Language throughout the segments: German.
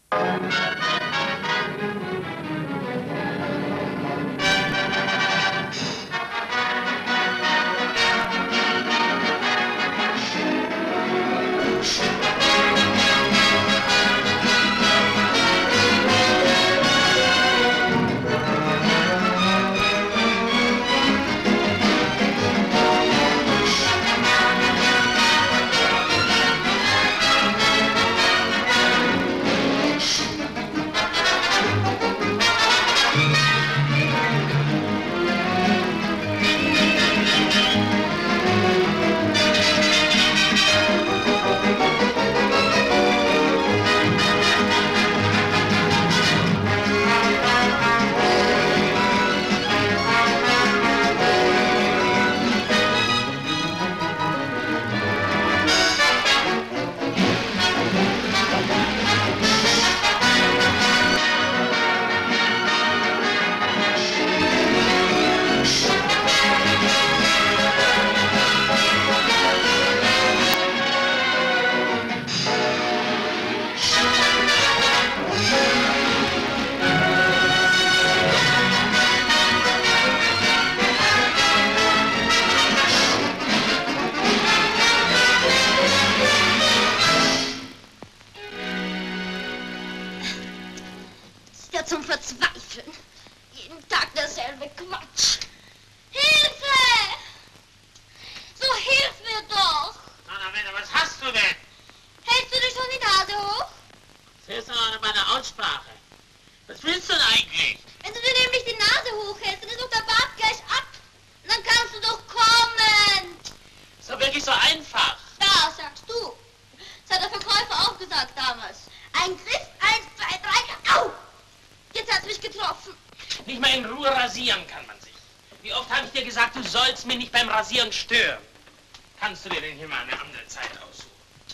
Rasieren stören. Kannst du dir denn hier mal eine andere Zeit aussuchen?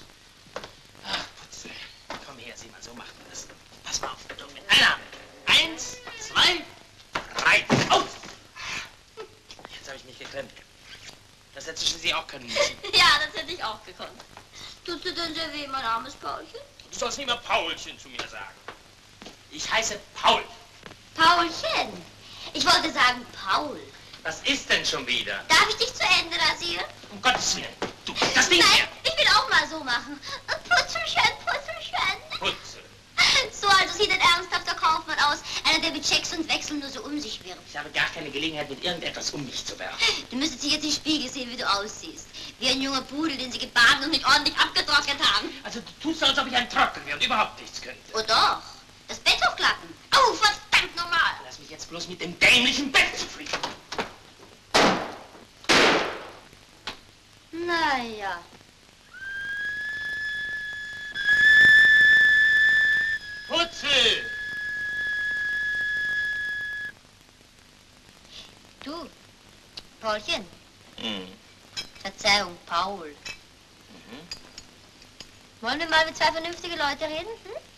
Ach, Putzel. Komm her, sieh mal, so macht man das. Pass mal auf, Achtung, mit einer Hand. 1, 2, 3. Aus! Jetzt habe ich mich geklemmt. Das hättest du schließlich auch können müssen. Ja, das hätte ich auch gekonnt. Tut dir denn sehr weh, mein armes Paulchen? Du sollst nicht mehr Paulchen zu mir sagen. Ich heiße Paul. Paulchen? Ich wollte sagen Paul. Was ist denn schon wieder? Darf ich dich zu Ende rasieren? Um Gottes Willen. Du, das Ding Nein, hier. Ich will auch mal so machen. Putzelchen, Putzelchen. Putzel. So, also sieht ein ernsthafter Kaufmann aus. Einer, der mit Checks und Wechseln nur so um sich wirft. Ich habe gar keine Gelegenheit, mit irgendetwas um mich zu werfen. Du müsstest dich jetzt im Spiegel sehen, wie du aussiehst. Wie ein junger Pudel, den sie gebadet und nicht ordentlich abgetrocknet haben. Also du tust so, als ob ich ein Trottel wäre und überhaupt nichts könnte. Oh doch. Das Bett hochklappen. Oh, verdammt normal. Lass mich jetzt bloß mit dem dämlichen Bett zufrieden. Naja. Putzel! Du, Paulchen. Verzeihung, Paul. Wollen wir mal mit zwei vernünftige Leute reden?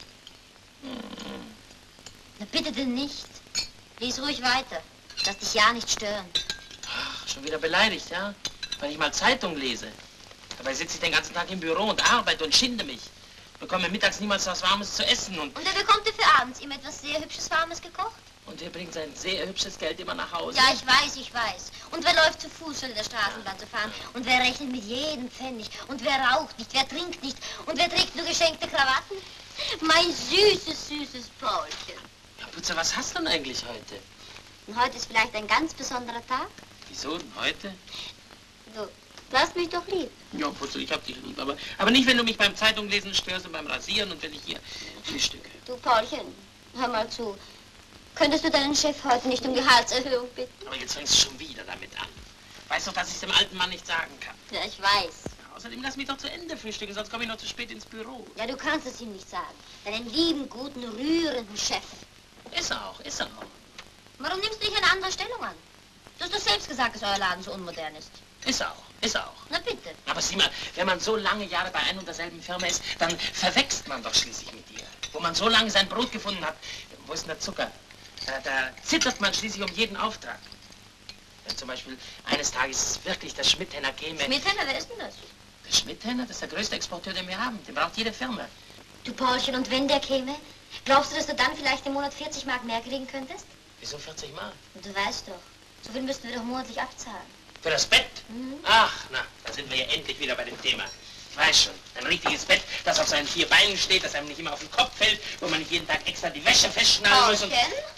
Na bitte denn nicht. Lies ruhig weiter. Lass dich ja nicht stören. Ach, schon wieder beleidigt, ja? Weil ich mal Zeitung lese. Dabei sitze ich den ganzen Tag im Büro und arbeite und schinde mich. Bekomme mittags niemals was Warmes zu essen und... Und er bekommt dir für abends immer etwas sehr Hübsches, Warmes gekocht? Und er bringt sein sehr hübsches Geld immer nach Hause. Ja, ich weiß, ich weiß. Und wer läuft zu Fuß, statt in der Straßenbahn zu fahren? Und wer rechnet mit jedem Pfennig? Und wer raucht nicht? Wer trinkt nicht? Und wer trägt nur geschenkte Krawatten? Mein süßes, süßes Paulchen. Ja, Putze, was hast du denn eigentlich heute? Und heute ist vielleicht ein ganz besonderer Tag? Wieso denn heute? Du hast mich doch lieb. Ja, Putze, ich hab dich lieb, aber nicht, wenn du mich beim Zeitunglesen störst und beim Rasieren und wenn ich hier frühstücke. Du, Paulchen, hör mal zu. Könntest du deinen Chef heute nicht um Gehaltserhöhung bitten? Aber jetzt fängst du schon wieder damit an. Weißt doch, dass ich es dem alten Mann nicht sagen kann. Ja, ich weiß. Außerdem lass mich doch zu Ende frühstücken, sonst komme ich noch zu spät ins Büro. Ja, du kannst es ihm nicht sagen. Deinen lieben, guten, rührenden Chef. Ist er auch, ist er auch. Warum nimmst du nicht eine andere Stellung an? Du hast doch selbst gesagt, dass euer Laden so unmodern ist. Ist er auch, ist er auch. Na bitte. Aber sieh mal, wenn man so lange Jahre bei ein und derselben Firma ist, dann verwächst man doch schließlich mit ihr. Wo man so lange sein Brot gefunden hat, wo ist denn der Zucker? Da zittert man schließlich um jeden Auftrag. Wenn zum Beispiel eines Tages wirklich der Schmidhenner käme... Schmidhenner, wer ist denn das? Der Schmidhenner, das ist der größte Exporteur, den wir haben. Den braucht jede Firma. Du, Paulchen, und wenn der käme, Glaubst du, dass du dann vielleicht im Monat 40 Mark mehr kriegen könntest? Wieso 40 Mark? Und du weißt doch, so viel müssten wir doch monatlich abzahlen. Für das Bett? Mhm. Ach, na, da sind wir ja endlich wieder bei dem Thema. Ich weiß schon, ein richtiges Bett, das auf seinen 4 Beinen steht, das einem nicht immer auf den Kopf fällt, wo man nicht jeden Tag extra die Wäsche festschnallen muss.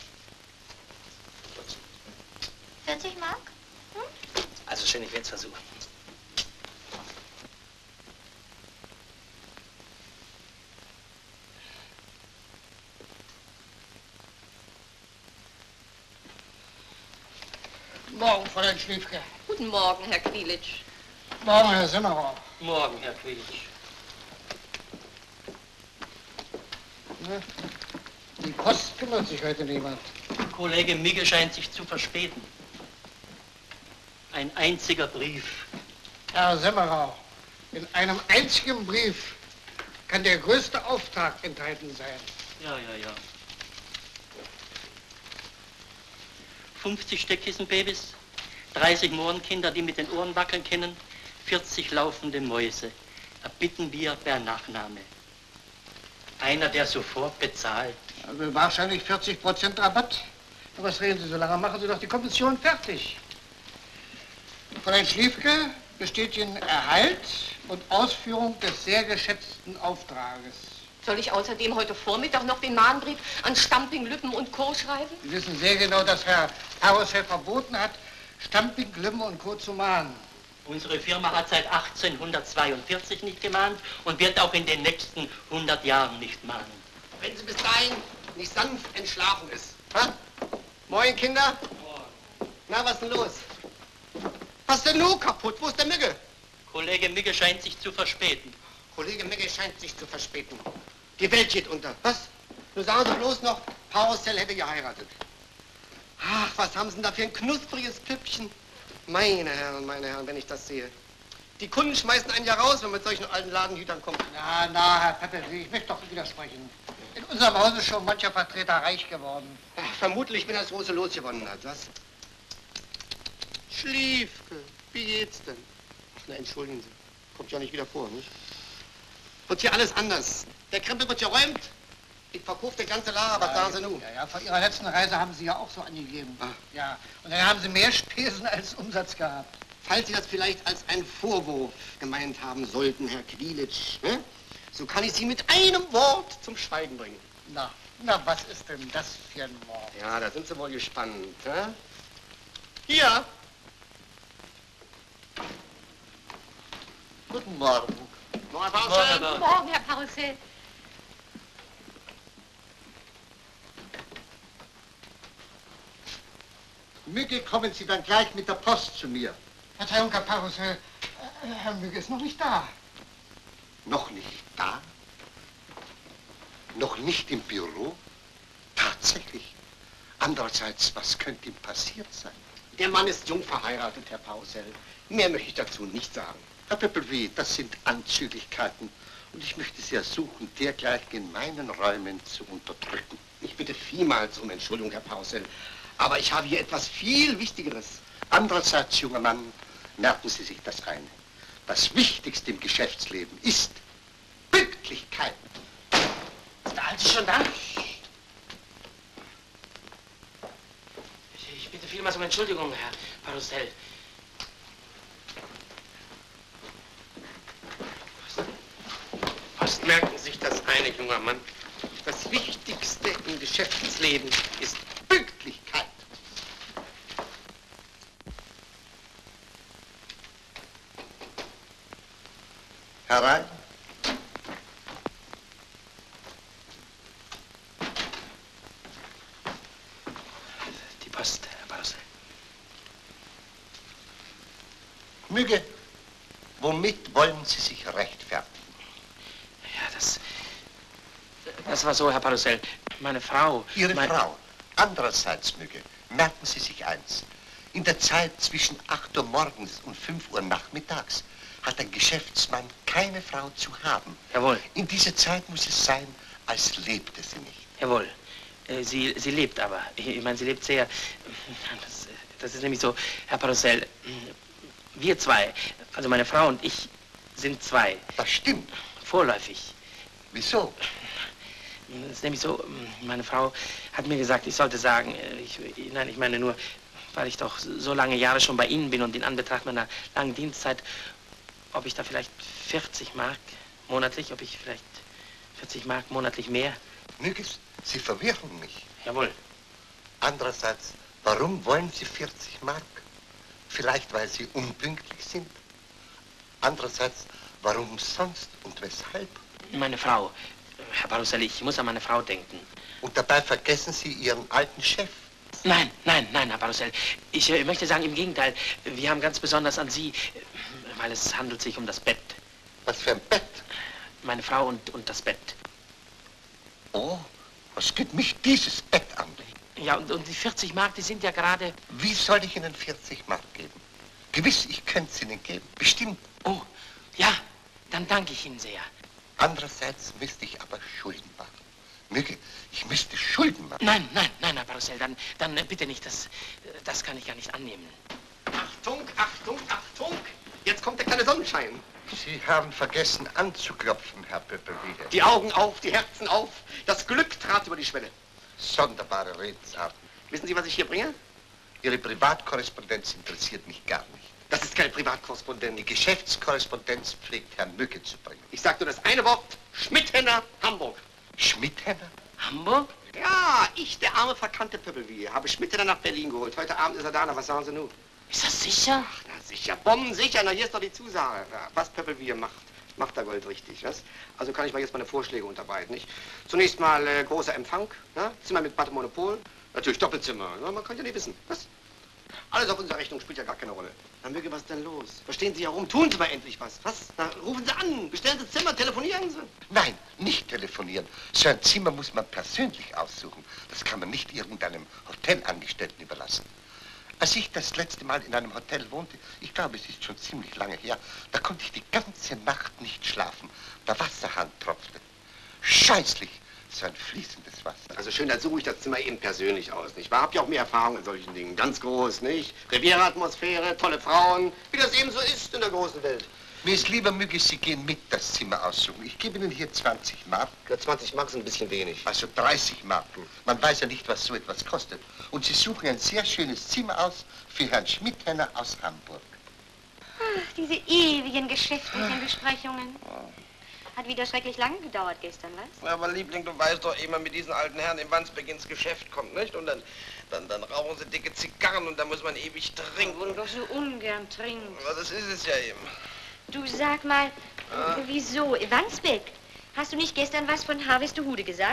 40 Mark? Hm? Also schön, ich werde es versuchen. Morgen, Fräulein Schliefke. Guten Morgen, Herr Quilitsch. Morgen, Herr Simmerer. Morgen, Herr Quilitsch. Ne? Die Post kümmert sich heute niemand. Kollege Migge scheint sich zu verspäten. Ein einziger Brief. Herr Simmerer, in einem einzigen Brief kann der größte Auftrag enthalten sein. Ja. 50 Steckkissenbabys, 30 Mohrenkinder, die mit den Ohren wackeln können, 40 laufende Mäuse. Erbitten wir per Nachname. Einer, der sofort bezahlt. Also wahrscheinlich 40% Rabatt. Aber was reden Sie so lange? Machen Sie doch die Kommission fertig. Fräulein Schliefke bestätigen Erhalt und Ausführung des sehr geschätzten Auftrages. Soll ich außerdem heute Vormittag noch den Mahnbrief an Stamping, Lübben und Co. schreiben? Sie wissen sehr genau, dass Herr Karussell verboten hat, Stamping, Lübben und Co. zu mahnen. Unsere Firma hat seit 1842 nicht gemahnt und wird auch in den nächsten 100 Jahren nicht mahnen. Wenn sie bis dahin nicht sanft entschlafen ist. Ha? Moin, Kinder. Moin. Na, was ist denn los? Was ist denn nun kaputt? Wo ist der Migge? Kollege Migge scheint sich zu verspäten. Kollege Migge scheint sich zu verspäten. Die Welt geht unter. Was? Nur sagen Sie bloß noch, Karussell hätte geheiratet. Ach, was haben Sie denn da für ein knuspriges Püppchen? Meine Herren, wenn ich das sehe. Die Kunden schmeißen einen ja raus, wenn man mit solchen alten Ladenhütern kommt. Na, Herr Peppelsi, ich möchte doch widersprechen. In unserem Haus ist schon mancher Vertreter reich geworden. Ach, vermutlich, wenn er das große Los gewonnen hat, was? Schliefke, wie geht's denn? Ach, na, entschuldigen Sie. Kommt ja nicht wieder vor, nicht? Wird hier alles anders. Der Krempel wird geräumt. Ich verkaufe den ganzen Lager, was sagen Sie nun? Ja, von Ihrer letzten Reise haben Sie ja auch so angegeben. Ah. Ja, und dann haben Sie mehr Spesen als Umsatz gehabt. Falls Sie das vielleicht als einen Vorwurf gemeint haben sollten, Herr Quilitsch, ne? So kann ich Sie mit einem Wort zum Schweigen bringen. Na, was ist denn das für ein Wort? Ja, da sind Sie wohl gespannt, ne? Hier. Guten Morgen. Morgen, Herr Karussell. Guten Morgen, Herr Karussell. Migge, kommen Sie dann gleich mit der Post zu mir. Verzeihung, Herr Karussell, Herr Migge ist noch nicht da. Noch nicht da? Noch nicht im Büro? Tatsächlich. Andererseits, was könnte ihm passiert sein? Der Mann ist jung verheiratet, Herr Karussell. Mehr möchte ich dazu nicht sagen. Herr Peppelwy, das sind Anzüglichkeiten. Und ich möchte Sie ersuchen, dergleichen in meinen Räumen zu unterdrücken. Ich bitte vielmals um Entschuldigung, Herr Karussell. Aber ich habe hier etwas viel Wichtigeres. Andererseits, junger Mann, merken Sie sich das eine. Das Wichtigste im Geschäftsleben ist Pünktlichkeit. Ist der Alte schon da? Ich bitte vielmals um Entschuldigung, Herr Karussell. Fast merken Sie sich das eine, junger Mann. Das Wichtigste im Geschäftsleben ist Pünktlichkeit. Herein. Die Post, Herr Karussell. Migge, womit wollen Sie sich rechtfertigen? Ja, das war so, Herr Karussell. Meine Frau... Ihre Frau. Andererseits, Migge, merken Sie sich eins. In der Zeit zwischen 8 Uhr morgens und 5 Uhr nachmittags hat ein Geschäftsmann keine Frau zu haben. Jawohl. In dieser Zeit muss es sein, als lebte sie nicht. Jawohl. Sie lebt aber. Ich meine, sie lebt sehr... Das ist nämlich so, Herr Karussell. Wir zwei, also meine Frau und ich, sind zwei. Das stimmt. Vorläufig. Wieso? Es ist nämlich so, meine Frau hat mir gesagt, ich sollte sagen, ich meine nur, weil ich doch so lange Jahre schon bei Ihnen bin und in Anbetracht meiner langen Dienstzeit, ob ich da vielleicht 40 Mark monatlich, ob ich vielleicht 40 Mark monatlich mehr. Mügges, Sie verwirren mich. Jawohl. Andererseits, warum wollen Sie 40 Mark? Vielleicht, weil Sie unpünktlich sind. Andererseits, warum sonst und weshalb? Meine Frau, Herr Baruselli, ich muss an meine Frau denken. Und dabei vergessen Sie Ihren alten Chef. Nein, Herr Baruselli. Ich möchte sagen, im Gegenteil, wir haben ganz besonders an Sie, weil es handelt sich um das Bett. Was für ein Bett? Meine Frau und das Bett. Oh, was geht mich dieses Bett an? Ja, und die 40 Mark, die sind ja gerade... Wie soll ich Ihnen 40 Mark geben? Gewiss, ich könnte es Ihnen geben. Bestimmt. Oh, ja, dann danke ich Ihnen sehr. Andererseits müsste ich aber Schulden machen. Mügge, ich müsste Schulden machen. Nein, Herr Baruselli, dann bitte nicht, das kann ich gar nicht annehmen. Achtung, Achtung, Achtung! Jetzt kommt der kleine Sonnenschein. Sie haben vergessen anzuklopfen, Herr Pöppelwiede. Die Augen auf, die Herzen auf. Das Glück trat über die Schwelle. Sonderbare Redensarten. Wissen Sie, was ich hier bringe? Ihre Privatkorrespondenz interessiert mich gar nicht. Das ist keine Privatkorrespondenz. Die Geschäftskorrespondenz pflegt Herrn Mücke zu bringen. Ich sag nur das eine Wort. Schmidhenner, Hamburg. Schmidhenner? Hamburg? Ja, ich, der arme, verkannte Pöppelwiede, habe Schmidhenner nach Berlin geholt. Heute Abend ist er da. Na, was sagen Sie nun? Ist das sicher? Ach, na sicher. Bombensicher. Na, hier ist doch die Zusage. Ja, was Pöppelwiede macht er Gold richtig. Was? Also kann ich mal jetzt meine Vorschläge unterbreiten, nicht? Zunächst mal großer Empfang, ja? Zimmer mit Bad und Monopol. Natürlich Doppelzimmer. Ja, man kann ja nicht wissen. Was? Alles auf unsere Rechnung spielt ja gar keine Rolle. Dann möge, was ist denn los? Was stehen Sie herum? Tun Sie mal endlich was. Was? Na, rufen Sie an. Bestellen Sie Zimmer. Telefonieren Sie. Nein, nicht telefonieren. So ein Zimmer muss man persönlich aussuchen. Das kann man nicht irgendeinem Hotelangestellten überlassen. Als ich das letzte Mal in einem Hotel wohnte, ich glaube, es ist schon ziemlich lange her, da konnte ich die ganze Nacht nicht schlafen. Der Wasserhahn tropfte. Scheußlich, so ein fließendes Wasser. Also schön, dann suche ich das Zimmer eben persönlich aus, nicht wahr? Habt ja auch mehr Erfahrung in solchen Dingen. Ganz groß, nicht? Riviera-Atmosphäre, tolle Frauen, wie das eben so ist in der großen Welt. Mir ist lieber, Mügge, Sie gehen mit das Zimmer aussuchen. Ich gebe Ihnen hier 20 Mark. Ja, 20 Mark sind ein bisschen wenig. Also 30 Mark. Man weiß ja nicht, was so etwas kostet. Und Sie suchen ein sehr schönes Zimmer aus für Herrn Schmidhenner aus Hamburg. Ach, diese ewigen geschäftlichen Besprechungen. Hat wieder schrecklich lange gedauert gestern, was? Ja, aber Liebling, du weißt doch, ehe man mit diesen alten Herren in Wandsbek ins Geschäft kommt, nicht? Und dann rauchen sie dicke Zigarren und dann muss man ewig trinken. Und doch so ungern trinkt. Ja, das ist es ja eben. Du sag mal, wieso? Wandsbek, hast du nicht gestern was von Harvestehude gesagt?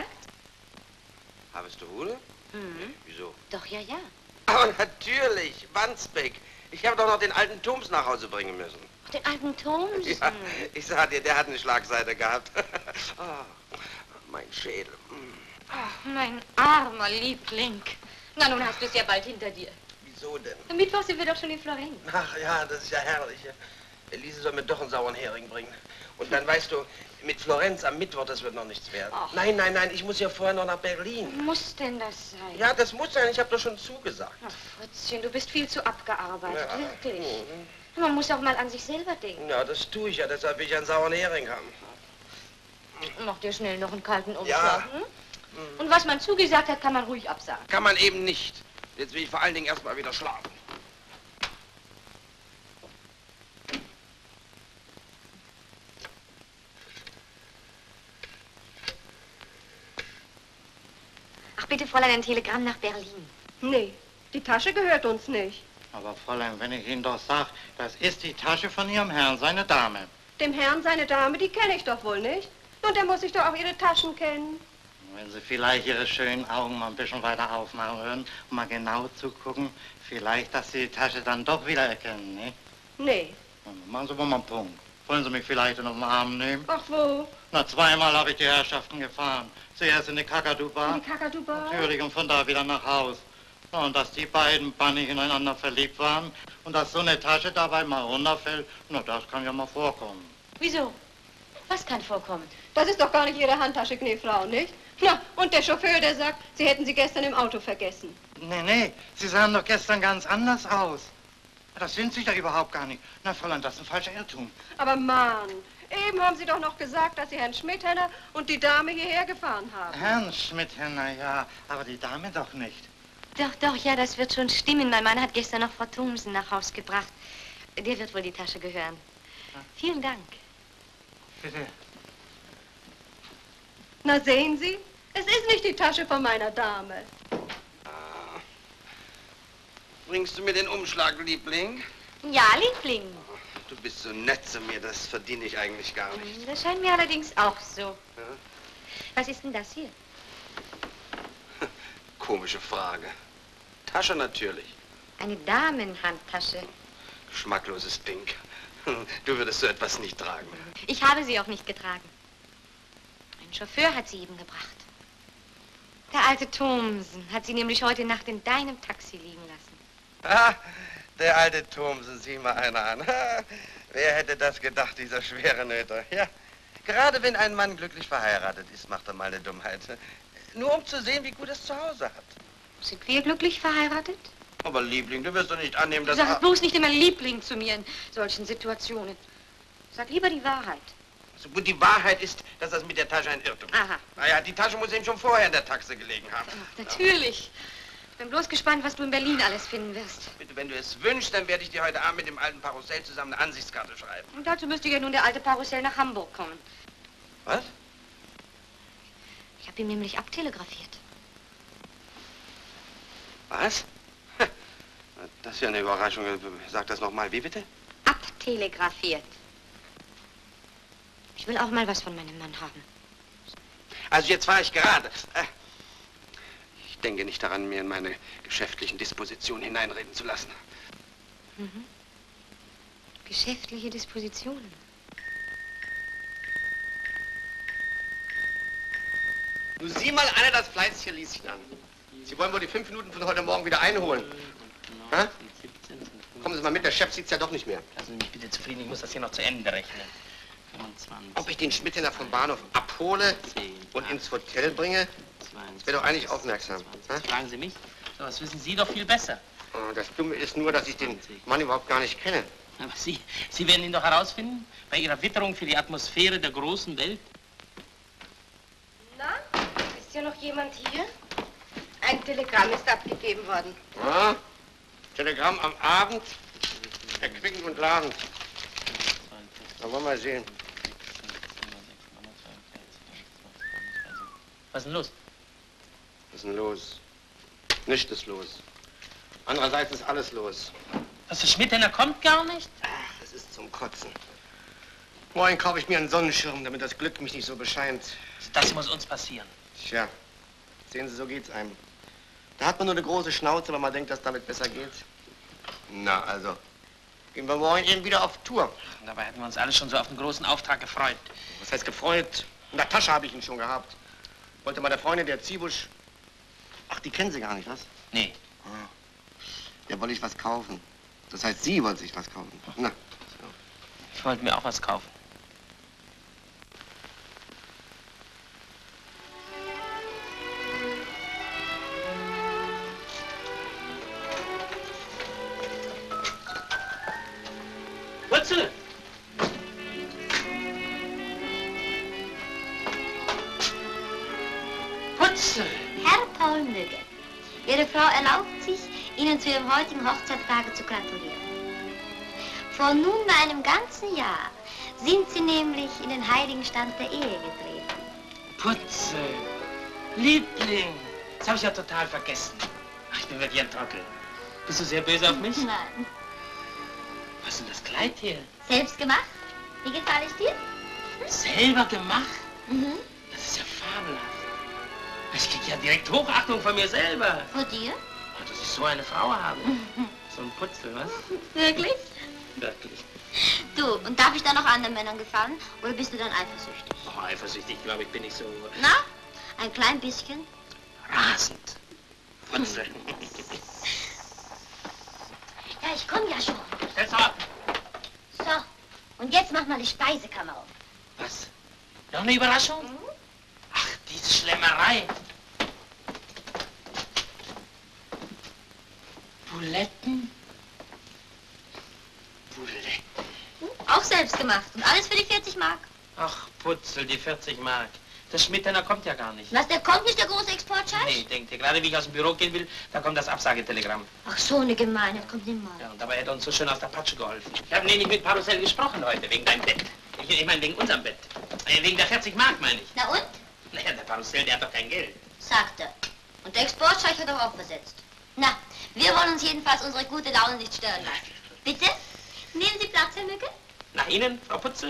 Harvestehude? Mhm. Wieso? Doch, ja. Aber natürlich, Wandsbek. Ich habe doch noch den alten Thoms nach Hause bringen müssen. Ach, den alten Thoms? Ja, ich sag dir, der hat eine Schlagseite gehabt. Oh, mein Schädel. Ach, mein armer Liebling. Na, nun hast du es ja bald hinter dir. Wieso denn? Am Mittwoch sind wir doch schon in Florenz. Ach ja, das ist ja herrlich. Elise soll mir doch einen sauren Hering bringen. Und dann weißt du, mit Florenz am Mittwoch, das wird noch nichts werden. Ach. Nein, ich muss ja vorher noch nach Berlin. Muss denn das sein? Ja, das muss sein, ich habe doch schon zugesagt. Ach, Fritzchen, du bist viel zu abgearbeitet, Ja. wirklich. Mhm. Man muss auch mal an sich selber denken. Ja, das tue ich ja, deshalb will ich einen sauren Hering haben. Mach dir schnell noch einen kalten Ja. Umschlag, hm? Und was man zugesagt hat, kann man ruhig absagen. Kann man eben nicht. Jetzt will ich vor allen Dingen erstmal wieder schlafen. Ach, bitte, Fräulein, ein Telegramm nach Berlin. Nee, die Tasche gehört uns nicht. Aber Fräulein, wenn ich Ihnen doch sage, das ist die Tasche von Ihrem Herrn, seine Dame. Dem Herrn seine Dame, die kenne ich doch wohl nicht. Und der muss sich doch auch ihre Taschen kennen. Wenn Sie vielleicht Ihre schönen Augen mal ein bisschen weiter aufmachen würden, um mal genau zu gucken, vielleicht, dass Sie die Tasche dann doch wieder erkennen, ne? Nee. Machen Sie mal einen Punkt. Wollen Sie mich vielleicht in den Arm nehmen? Ach, wo? Na, zweimal habe ich die Herrschaften gefahren. Zuerst in die Kakadu-Bar. In die Kakadu-Bar? Natürlich, und von da wieder nach Haus. Ja, und dass die beiden bannig ineinander verliebt waren und dass so eine Tasche dabei mal runterfällt, na, das kann ja mal vorkommen. Wieso? Was kann vorkommen? Das ist doch gar nicht Ihre Handtasche, Knefrau, nicht? Na, und der Chauffeur, der sagt, Sie hätten sie gestern im Auto vergessen. Nee, Sie sahen doch gestern ganz anders aus. Das sind Sie doch überhaupt gar nicht. Na, Fräulein, das ist ein falscher Irrtum. Aber Mann, Eben haben Sie doch noch gesagt, dass Sie Herrn Schmidhenner und die Dame hierher gefahren haben. Herrn Schmidhenner, ja, aber die Dame doch nicht. Doch, ja, das wird schon stimmen. Mein Mann hat gestern noch Frau Thomsen nach Haus gebracht. Der wird wohl die Tasche gehören. Vielen Dank. Bitte. Na, sehen Sie? Es ist nicht die Tasche von meiner Dame. Bringst du mir den Umschlag, Liebling? Ja, Liebling. Du bist so nett zu mir, das verdiene ich eigentlich gar nicht. Das scheint mir allerdings auch so. Ja? Was ist denn das hier? Komische Frage. Tasche natürlich. Eine Damenhandtasche. Geschmackloses Ding. Du würdest so etwas nicht tragen. Ich habe sie auch nicht getragen. Ein Chauffeur hat sie eben gebracht. Der alte Thomsen hat sie nämlich heute Nacht in deinem Taxi liegen lassen. Ah, der alte Thomsen, sieh mal einer an. Wer hätte das gedacht, dieser schwere Nöter? Ja, gerade wenn ein Mann glücklich verheiratet ist, macht er mal eine Dummheit. Nur um zu sehen, wie gut er es zu Hause hat. Sind wir glücklich verheiratet? Aber Liebling, du wirst doch nicht annehmen, dass... Sag bloß nicht immer Liebling zu mir in solchen Situationen. Sag lieber die Wahrheit. So gut, die Wahrheit ist, dass das mit der Tasche ein Irrtum ist. Aha. Naja, die Tasche muss eben schon vorher in der Taxe gelegen haben. Ach, natürlich. Ich bin bloß gespannt, was du in Berlin alles finden wirst. Bitte, wenn du es wünschst, dann werde ich dir heute Abend mit dem alten Parussell zusammen eine Ansichtskarte schreiben. Und dazu müsste ja nun der alte Parussell nach Hamburg kommen. Was? Ich habe ihm nämlich abtelegrafiert. Was? Das ist ja eine Überraschung. Sag das nochmal. Wie bitte? Abtelegrafiert. Ich will auch mal was von meinem Mann haben. Also jetzt fahre ich gerade. Ich denke nicht daran, mir in meine geschäftlichen Dispositionen hineinreden zu lassen. Mhm. Geschäftliche Dispositionen. Nun sieh mal einer das fleißige Lieschen an. Sie wollen wohl die 5 Minuten von heute Morgen wieder einholen. Ha? Kommen Sie mal mit, der Chef sieht's ja doch nicht mehr. Lassen Sie mich bitte zufrieden, ich muss das hier noch zu Ende rechnen. 25. Ob ich den Schmidhenner vom Bahnhof abhole 10, und 8, ins Hotel bringe? 22, Das wäre doch eigentlich aufmerksam. 20. Fragen Sie mich? So, das wissen Sie doch viel besser. Oh, das Dumme ist nur, dass ich den Mann überhaupt gar nicht kenne. Aber Sie werden ihn doch herausfinden, bei Ihrer Witterung für die Atmosphäre der großen Welt. Na, ist ja noch jemand hier? Ein Telegramm ist abgegeben worden. Ja, Telegramm am Abend, erquickend und ladend. Da wollen wir sehen. Was ist denn los? Was ist denn los? Nichts ist los. Andererseits ist alles los. Was, der Schmidhenner kommt gar nicht? Ach, das ist zum Kotzen. Morgen kaufe ich mir einen Sonnenschirm, damit das Glück mich nicht so bescheint. Das muss uns passieren. Tja, sehen Sie, so geht's einem. Da hat man nur eine große Schnauze, weil man denkt, dass damit besser geht. Na, also, gehen wir morgen eben wieder auf Tour. Dabei hatten wir uns alle schon so auf den großen Auftrag gefreut. Was heißt gefreut? In der Tasche habe ich ihn schon gehabt. Wollte mal der Freundin, der Ziebusch... Ach, die kennen Sie gar nicht, was? Nee. Ah. Der wollte ich was kaufen. Das heißt, Sie wollte sich was kaufen. Na. Ich wollte mir auch was kaufen. Wurzel! Wurzel! Herr Paulmöge, Ihre Frau erlaubt sich, Ihnen zu Ihrem heutigen Hochzeitstage zu gratulieren. Vor nunmehr einem ganzen Jahr sind Sie nämlich in den heiligen Stand der Ehe getreten. Putzel! Liebling! Das habe ich ja total vergessen. Ach, ich bin wirklich ein Trottel. Bist du sehr böse auf mich? Nein. Was ist denn das Kleid hier? Selbst gemacht? Wie gefällt es dir? Selber gemacht? Mhm. Das ist ja fabelhaft. Ich krieg ja direkt Hochachtung von mir selber. Vor dir? Oh, dass ich so eine Frau habe. So ein Putzel, was? Wirklich? Wirklich. Du, und darf ich dann noch anderen Männern gefallen? Oder bist du dann eifersüchtig? Oh, eifersüchtig, glaube ich, bin ich so Na, ein klein bisschen? rasend. Putzel. Ja, ich komme ja schon. Stell's ab. So, und jetzt mach mal die Speisekammer auf. Was? Noch eine Überraschung? Mhm. Ach, diese Schlemmerei. Buletten? Buletten. Auch selbst gemacht. Und alles für die 40 Mark. Ach, Putzel, die 40 Mark. Der Schmidt-Henner kommt ja gar nicht. Was, der kommt nicht, der große Exportscheich? Nee, denkt ihr, gerade wie ich aus dem Büro gehen will, da kommt das Absagetelegramm. Ach, so eine Gemeinheit, kommt nimmer. Ja, und dabei hätte er uns so schön aus der Patsche geholfen. Ich habe nämlich mit Parussell gesprochen heute, wegen deinem Bett. Ich meine, wegen unserem Bett. Wegen der 40 Mark, meine ich. Na und? Naja, der Parussell, der hat doch kein Geld. Sagt er. Und der Exportscheich hat auch versetzt. Na, wir wollen uns jedenfalls unsere gute Laune nicht stören lassen. Bitte? Nehmen Sie Platz, Herr Mücke? Nach Ihnen, Frau Putzel?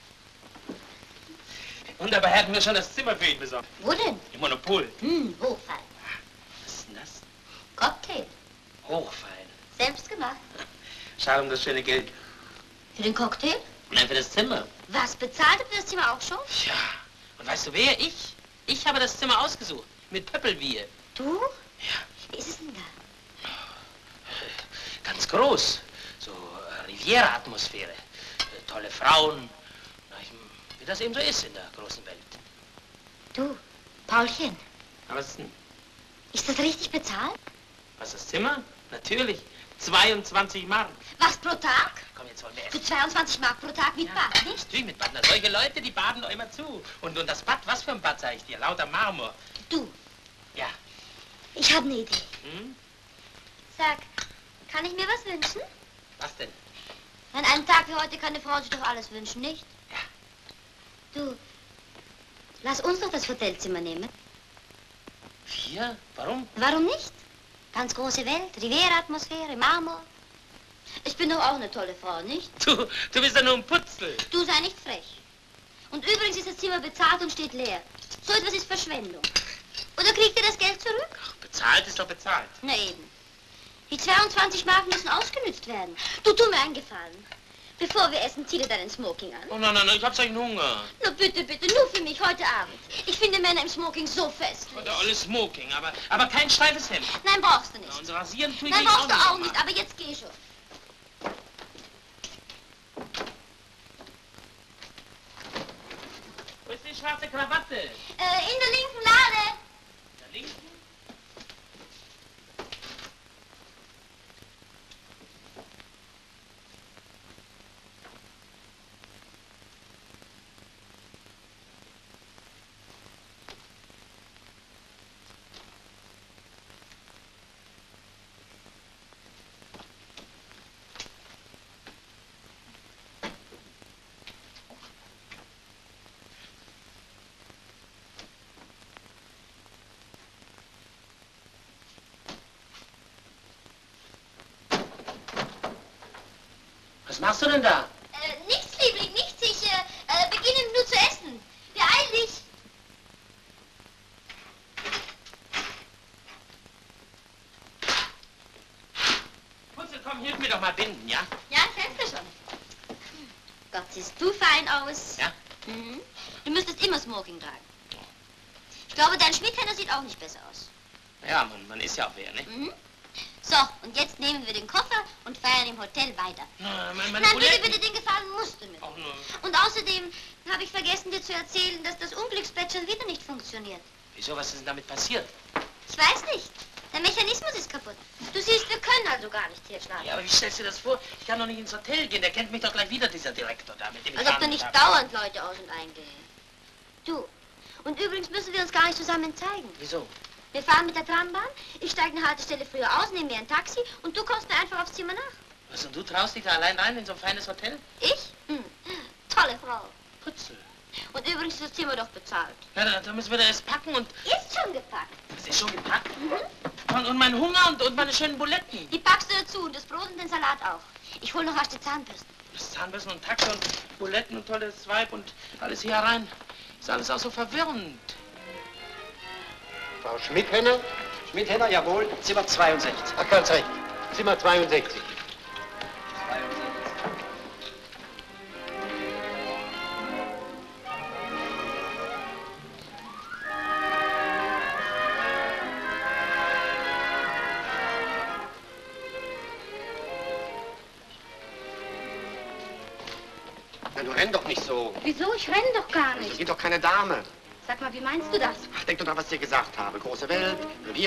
Und dabei hatten wir schon das Zimmer für ihn besorgt. Wo denn? Im Monopol. Hochfein. Was ist denn das? Cocktail. Hochfein. Selbst gemacht. Schade um das schöne Geld. Für den Cocktail? Nein, für das Zimmer. Was, bezahlt ihr für das Zimmer auch schon? Ja. Und weißt du wer? Ich. Ich habe das Zimmer ausgesucht. Mit Pöppelwiese. Du? Ja. Wie ist es denn da? Ganz groß. So Riviera-Atmosphäre. Tolle Frauen. Wie das eben so ist in der großen Welt. Du, Paulchen. Aber was ist denn? Ist das richtig bezahlt? Was, das Zimmer? Natürlich. 22 Mark. Was, pro Tag? Komm, jetzt wollen wir Für essen. 22 Mark pro Tag mit Bad, nicht? Natürlich mit Bad. Na, solche Leute, die baden doch immer zu. Und das Bad, was für ein Bad, sag ich dir? Lauter Marmor. Du. Ja. Ich habe eine Idee. Hm? Sag, kann ich mir was wünschen? Was denn? An einem Tag wie heute kann eine Frau sich doch alles wünschen, nicht? Ja. Du, lass uns doch das Hotelzimmer nehmen. Wir? Warum? Warum nicht? Ganz große Welt, Riviera-Atmosphäre, Marmor. Ich bin doch auch eine tolle Frau, nicht? Du bist ja nur ein Putzel. Du sei nicht frech. Und übrigens ist das Zimmer bezahlt und steht leer. So etwas ist Verschwendung. Oder kriegt ihr das Geld zurück? Ach, bezahlt ist doch bezahlt. Na eben. Die 22 Mark müssen ausgenützt werden. Du, tu mir einen Gefallen. Bevor wir essen, zieh dir deinen Smoking an. Oh, nein, ich hab solchen Hunger. Na bitte, bitte, nur für mich heute Abend. Ich finde Männer im Smoking so festlich. Oder alles Smoking, aber kein steifes Hemd. Nein, brauchst du nicht. Ja, und rasieren tue ich Nein, mich brauchst du auch noch nicht, mal. aber jetzt geh schon. Wo ist die schwarze Krawatte? In der linken Lade. Da linken? Was machst du denn da? Nichts, Liebling, nichts. Ich beginne nur zu essen. Beeil dich. Putzel, komm, hilf mir doch mal binden, ja? Ja, ich helfe dir schon. Gott, siehst du fein aus. Ja? Mhm. Du müsstest immer Smoking tragen. Ich glaube, dein Schmidthenner sieht auch nicht besser aus. Ja, man ist ja auch wer, ne? Mhm. So, und jetzt nehmen wir den Koffer und feiern im Hotel weiter. Na, meine Nein, bitte, Buletten. bitte, den Gefallen musst du mir. Auch nur. Und außerdem habe ich vergessen, dir zu erzählen, dass das Unglücksbett schon wieder nicht funktioniert. Wieso, was ist denn damit passiert? Ich weiß nicht. Der Mechanismus ist kaputt. Du siehst, wir können also gar nicht hier schlafen. Ja, aber wie stellst du das vor? Ich kann doch nicht ins Hotel gehen. Der kennt mich doch gleich wieder, dieser Direktor da, mit dem ich Als ob da fahren nicht darf. dauernd Leute aus- und eingehen. Du, und übrigens müssen wir uns gar nicht zusammen zeigen. Wieso? Wir fahren mit der Trambahn, ich steige eine Haltestelle früher aus, nehme mir ein Taxi und du kommst mir einfach aufs Zimmer nach. Was, und du traust dich da allein rein in so ein feines Hotel? Ich? Tolle Frau. Putzel. Und übrigens ist das Zimmer doch bezahlt. Ja, da müssen wir da erst packen und... Ist schon gepackt. Das ist schon gepackt? Und mein Hunger und meine schönen Buletten. Die packst du dazu und das Brot und den Salat auch. Ich hol noch rasch die Zahnbürsten. Das Zahnbürsten und Taxe und Buletten und tolles Weib und alles hier rein. Ist alles auch so verwirrend. Frau Schmidthenner? Schmidthenner, jawohl, Zimmer 62. Ach, ganz recht. Zimmer 62. Na, du renn doch nicht so. Wieso? Ich renne doch gar Sie nicht. sind doch keine Dame. Sag mal, wie meinst du das? Ach, denk doch nach, was ich dir gesagt habe. Große Welt,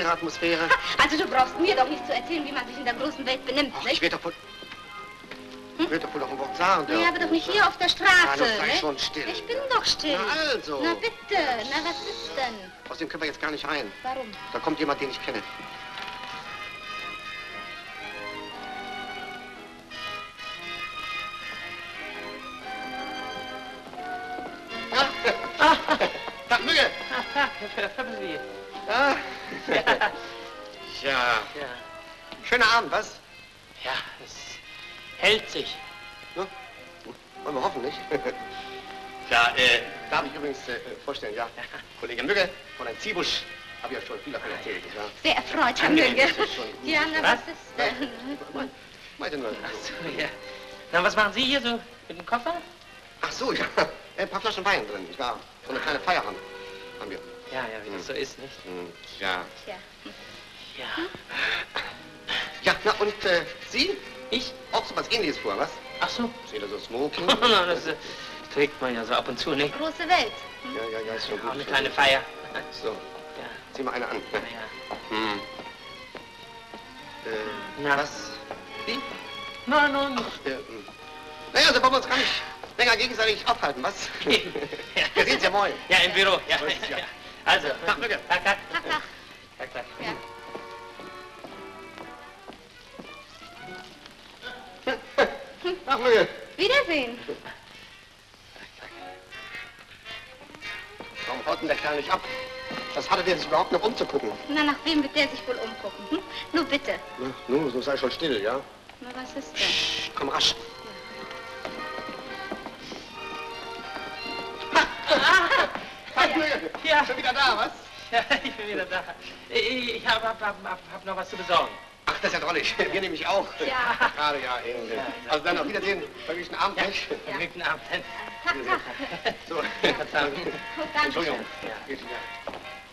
Riviera-Atmosphäre. Also du brauchst mir doch nicht zu erzählen, wie man sich in der großen Welt benimmt, Ach, nicht? ich werde doch von... Wird doch wohl noch ein Wort sagen. Ja, aber doch nicht hier auf der Straße. Na, sei ne? schon still. Ich bin doch still. Na also. Na bitte, na was ist denn? Außerdem können wir jetzt gar nicht rein. Warum? Da kommt jemand, den ich kenne. Tag, Mügge! Sie. Ja. Ja. Ja. Schöner Abend, was? Ja, es hält sich. Ja. Wollen wir hoffen, nicht? Ja, Darf ich übrigens vorstellen, ja. Kollege Mügge von ein Ziebusch. Habe ich ja schon viel davon erzählt, nicht wahr? Sehr erfreut, Herr Mügge. Ja, na was ist denn? Meinte nur. Ach so, ja. Na, was machen Sie hier so mit dem Koffer? Ach so, ja. Ein paar Flaschen Wein drin, nicht wahr? So eine kleine Feier haben wir. Ja, ja, wie das so ist, nicht? Ja. Tja. Ja. Ja, na und Sie? Ich? Auch so was Ähnliches vor, was? Ach so. Seht ihr so Smoking? Na, das trägt man ja so ab und zu, nicht? Große Welt. Ja, ist schon gut. Auch eine schon kleine gut. Feier. So, Ja. zieh mal eine an. Ja. Hm. Na. Was? Wie? Nein, nein, nicht. Naja, da wollen wir uns gar nicht länger gegenseitig aufhalten, was? Ja. Wir sehen uns ja morgen. Ja, im Büro. Ja. So ist es, ja. Also. Tag, Mügge. Tag. Tag. Tag. Ja. Tag, Mügge. Wiedersehen. Warum haut denn der Kerl nicht ab? Was hatte der sich überhaupt noch umzugucken? Na, nach wem wird der sich wohl umgucken? Hm? Nur bitte. Na, nun, so sei schon still, ja? Na, was ist denn? Psst, komm rasch. Tag, Mügge. Ja. Schon wieder da, was? Ja, ich bin wieder da. Ich hab noch was zu besorgen. Ach, das ist ja drollig. Wir nämlich auch. Ja. Gerade, ja, eben. Also dann auf Wiedersehen. Vergnügten Abend, Ja. nicht? Vergnügten Abend. Tag. So. Verzeihung. Gut, danke Entschuldigung. Ja. Geht wieder.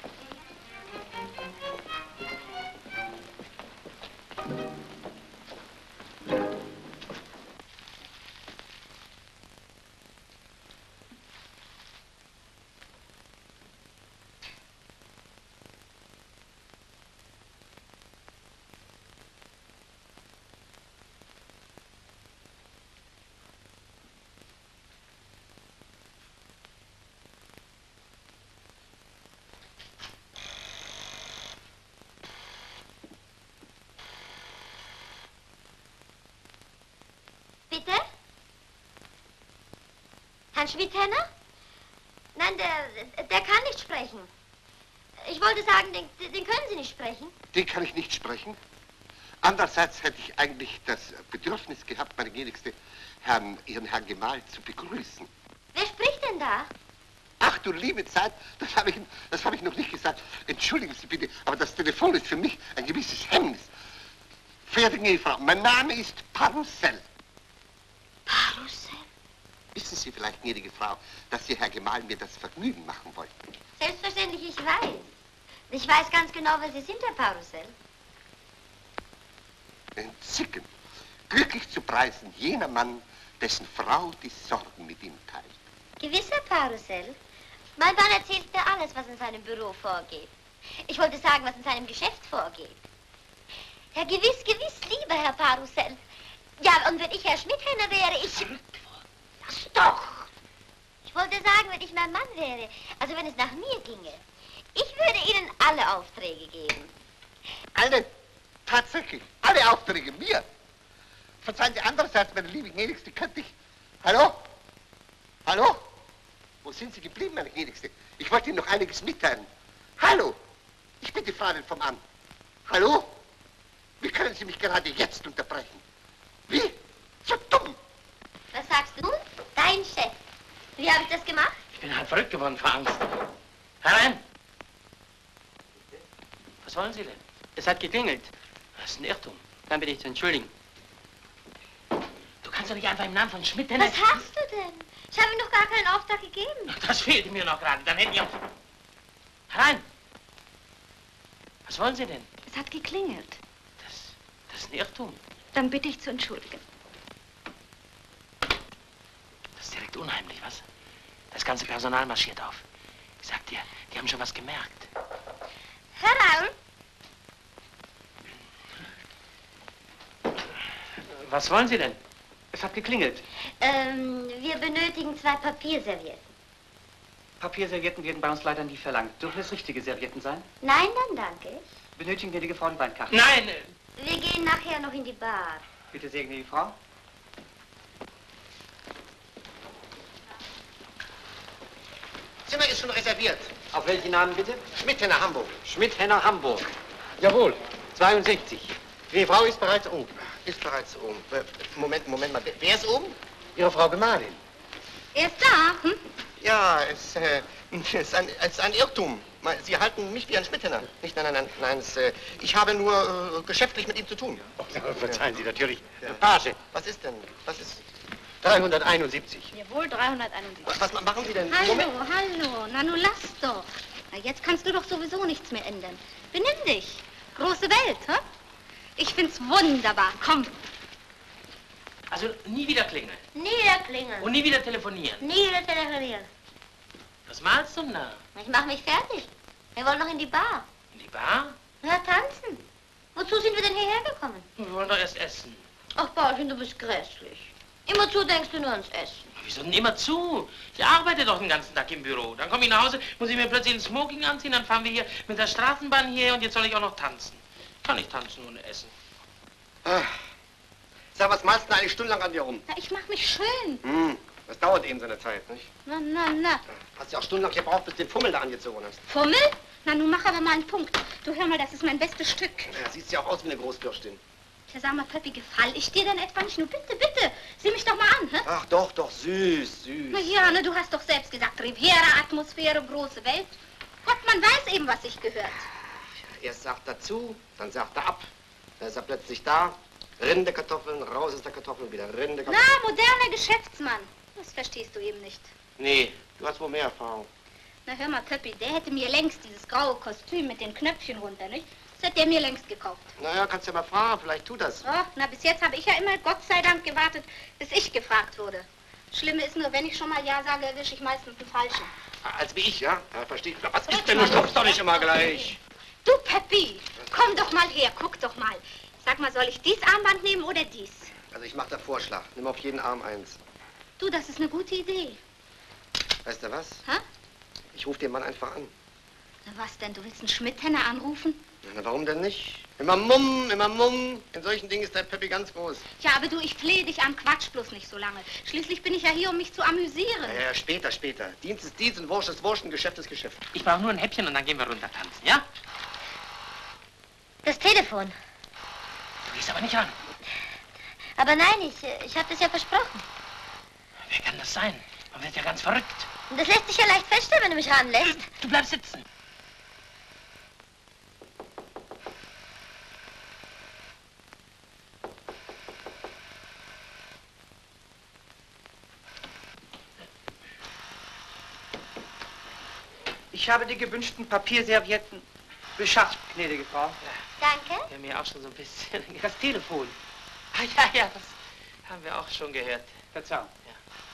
Bitte? Herrn Schmidhenner? Nein, der kann nicht sprechen. Ich wollte sagen, den können Sie nicht sprechen. Den kann ich nicht sprechen. Andererseits hätte ich eigentlich das Bedürfnis gehabt, meine gnädigste Ihren Herrn Gemahl zu begrüßen. Wer spricht denn da? Ach du liebe Zeit, das habe ich noch nicht gesagt. Entschuldigen Sie bitte, aber das Telefon ist für mich ein gewisses Hemmnis. Verehrte gnädige Frau, mein Name ist Parussell. Parussell? Wissen Sie vielleicht, gnädige Frau, dass Ihr Herr Gemahl mir das Vergnügen machen wollte? Selbstverständlich, ich weiß. Ich weiß ganz genau, wer Sie sind, Herr Parussell. Entzückend. Glücklich zu preisen jener Mann, dessen Frau die Sorgen mit ihm teilt. Gewiss, Herr Parussell. Mein Mann erzählt mir alles, was in seinem Büro vorgeht. Ich wollte sagen, was in seinem Geschäft vorgeht. Ja, gewiss, lieber Herr Parussell. Ja, und wenn ich Herr Schmidhenner wäre, ich... Das doch! Ich wollte sagen, wenn ich mein Mann wäre, also wenn es nach mir ginge, ich würde Ihnen alle Aufträge geben. Alle? Tatsächlich? Alle Aufträge mir? Verzeihen Sie, andererseits, meine liebe Gnädigste, könnte ich... Hallo? Hallo? Wo sind Sie geblieben, meine Gnädigste? Ich wollte Ihnen noch einiges mitteilen. Hallo? Ich bitte Fragen vom An. Hallo? Wie können Sie mich gerade jetzt unterbrechen? Wie? So dumm! Was sagst du? Dein Chef. Wie habe ich das gemacht? Ich bin halb verrückt geworden vor Angst. Herein! Was wollen Sie denn? Es hat geklingelt. Das ist ein Irrtum. Dann bitte ich zu entschuldigen. Du kannst doch nicht einfach im Namen von Schmidt... Was hast du denn? Ich habe ihm noch gar keinen Auftrag gegeben. Das fehlte mir noch gerade. Dann hätte ich auch... Herein! Was wollen Sie denn? Es hat geklingelt. Das ist ein Irrtum. Dann bitte ich zu entschuldigen. Das ist direkt unheimlich, was? Das ganze Personal marschiert auf. Ich sag dir, die haben schon was gemerkt. Hör Raul. Was wollen Sie denn? Es hat geklingelt. Wir benötigen 2 Papierservietten. Papierservietten werden bei uns leider nie verlangt. Dürfen es richtige Servietten sein? Nein, dann danke. Benötigen gnädige Frau eine Weinkarte? Nein! Wir gehen nachher noch in die Bar. Bitte sehr, gnädige Frau. Zimmer ist schon reserviert. Auf welchen Namen bitte? Schmidt-Henner, Hamburg. Schmidt-Henner, Hamburg. Jawohl, 62. Die Frau ist bereits oben. Ist bereits oben. Moment mal. Wer ist oben? Ihre Frau Gemahlin. Er ist da, hm? Ja, es ist ein Irrtum. Sie halten mich wie ein Schmidt-Henner. Nicht, nein, ich habe nur geschäftlich mit ihm zu tun. Oh, verzeihen Sie natürlich. Ja. Page. Was ist denn? Was ist? 371. Jawohl, 371. Was machen Sie denn? Hallo, Moment. hallo. Na, nun lass doch. Na, jetzt kannst du doch sowieso nichts mehr ändern. Benimm dich. Große Welt, hä? Ich find's wunderbar. Komm. Also nie wieder klingeln. Nie wieder klingeln. Und nie wieder telefonieren. Nie wieder telefonieren. Was malst du denn da? Ich mach mich fertig. Wir wollen noch in die Bar. In die Bar? Ja, tanzen. Wozu sind wir denn hierher gekommen? Wir wollen doch erst essen. Ach, Paulchen, du bist grässlich. Immerzu denkst du nur ans Essen. Wieso denn immer zu? Ich arbeite doch den ganzen Tag im Büro. Dann komme ich nach Hause, muss ich mir plötzlich ein Smoking anziehen, dann fahren wir hier mit der Straßenbahn hier und jetzt soll ich auch noch tanzen. Kann ich tanzen ohne Essen. Sag, was malst du denn eigentlich stundenlang an dir rum? Na, ich mach mich schön. Das dauert eben seine Zeit, nicht? Na. Hast ja auch stundenlang gebraucht, bis du den Fummel da angezogen hast. Fummel? Na, nun mach aber mal einen Punkt. Du, hör mal, das ist mein bestes Stück. Ja, siehst ja auch aus wie eine Großfürstin. Tja, sag mal, Pöppi, gefall ich dir denn etwa nicht? Nur bitte, sieh mich doch mal an, hä? Ach, doch, süß. Na ja, ne, du hast doch selbst gesagt, Riviera, Atmosphäre, große Welt. Gott, man weiß eben, was sich gehört. Erst sagt er zu, dann sagt er ab. Dann ist er plötzlich da. Rinde Kartoffeln, raus ist der Kartoffel, wieder Rinde Kartoffeln. Na, moderner Geschäftsmann. Das verstehst du eben nicht. Nee, du hast wohl mehr Erfahrung. Na, hör mal, Pöppi, der hätte mir längst dieses graue Kostüm mit den Knöpfchen runter, nicht? Das hätte der mir längst gekauft. Naja, kannst ja mal fragen, vielleicht tut das. Oh, na, bis jetzt habe ich ja immer, Gott sei Dank, gewartet, bis ich gefragt wurde. Schlimme ist nur, wenn ich schon mal Ja sage, erwische ich meistens den Falschen. Als wie ich, ja? Ja, verstehe ich. Was ist denn? Du stoppst doch nicht immer gleich. Du, Peppi, komm doch mal her, guck doch mal. Sag mal, soll ich dies Armband nehmen oder dies? Also ich mache da Vorschlag. Nimm auf jeden Arm eins. Du, das ist eine gute Idee. Weißt du was? Hä? Ich rufe den Mann einfach an. Na was denn, du willst einen Schmidt-Henner anrufen? Na, warum denn nicht? Immer mumm, immer mumm. In solchen Dingen ist der Peppi ganz groß. Ja, aber du, ich flehe dich an, quatsch bloß nicht so lange. Schließlich bin ich ja hier, um mich zu amüsieren. Ja, später. Dienst ist Dienst und Wurst ist Wurst und Geschäft ist Geschäft. Ich brauche nur ein Häppchen und dann gehen wir runter tanzen, ja? Das Telefon. Du gehst aber nicht ran. Aber nein, ich habe das ja versprochen. Wer kann das sein? Man wird ja ganz verrückt. Und das lässt sich ja leicht feststellen, wenn du mich ranlässt. Du bleibst sitzen. Ich habe die gewünschten Papierservietten beschafft, gnädige Frau. Danke. Ja, mir auch schon so ein bisschen. Das Telefon. Ah, ja, das haben wir auch schon gehört. Verzeihung. Ja.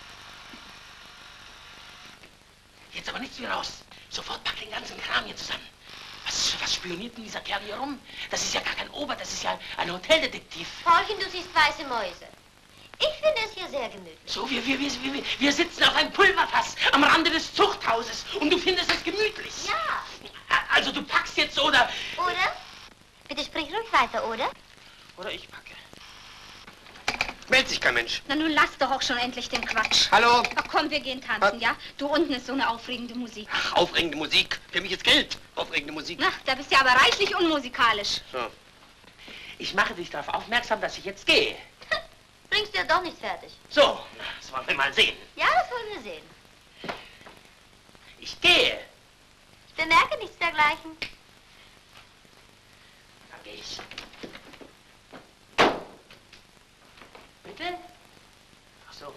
Jetzt aber nichts wie raus. Sofort pack den ganzen Kram hier zusammen. Was spioniert denn dieser Kerl hier rum? Das ist ja gar kein Ober, das ist ja ein Hoteldetektiv. Paulchen, du siehst weiße Mäuse. Ich finde es hier sehr gemütlich. So, wir sitzen auf einem Pulverfass am Rande des Zuchthauses und du findest es gemütlich. Ja. Also du packst jetzt, oder? Oder? Bitte sprich ruhig weiter, oder? Oder ich packe. Meldet sich kein Mensch. Na, nun lass doch auch schon endlich den Quatsch. Hallo? Ach komm, wir gehen tanzen, ja? Du, unten ist so eine aufregende Musik. Ach, aufregende Musik. Für mich ist Geld. Aufregende Musik. Na, da bist du ja aber reichlich unmusikalisch. So. Ich mache dich darauf aufmerksam, dass ich jetzt gehe. Bringst du ja doch nicht fertig. So, das wollen wir mal sehen. Ja, das wollen wir sehen. Ich gehe. Ich bemerke nichts dergleichen. Dann gehe ich. Bitte? Ach so.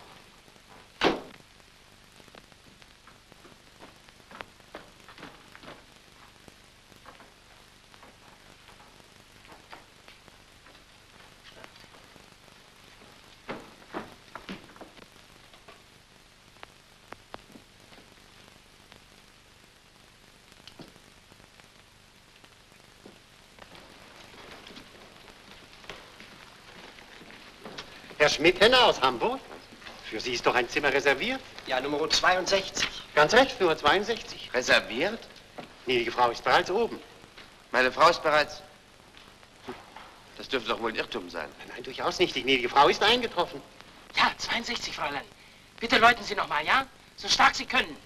Herr Schmidt-Henner aus Hamburg? Für Sie ist doch ein Zimmer reserviert. Ja, Nummer 62. Ganz recht, Nummer 62. Reserviert? Gnädige Frau ist bereits oben. Meine Frau ist bereits... Das dürfte doch wohl ein Irrtum sein. Nein, durchaus nicht. Die gnädige Frau ist eingetroffen. Ja, 62, Fräulein. Bitte läuten Sie noch mal, ja? So stark Sie können.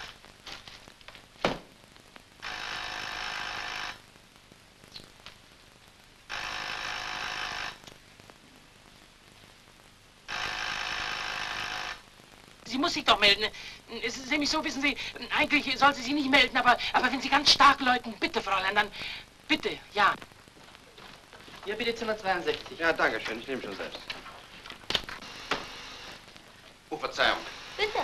Sie muss sich doch melden. Es ist nämlich so, wissen Sie, eigentlich soll sie sich nicht melden, aber wenn Sie ganz stark läuten, bitte, Fräulein, dann bitte, ja. Hier bitte Zimmer 62. Ja, danke schön. Ich nehme schon selbst. Oh, Verzeihung. Bitte.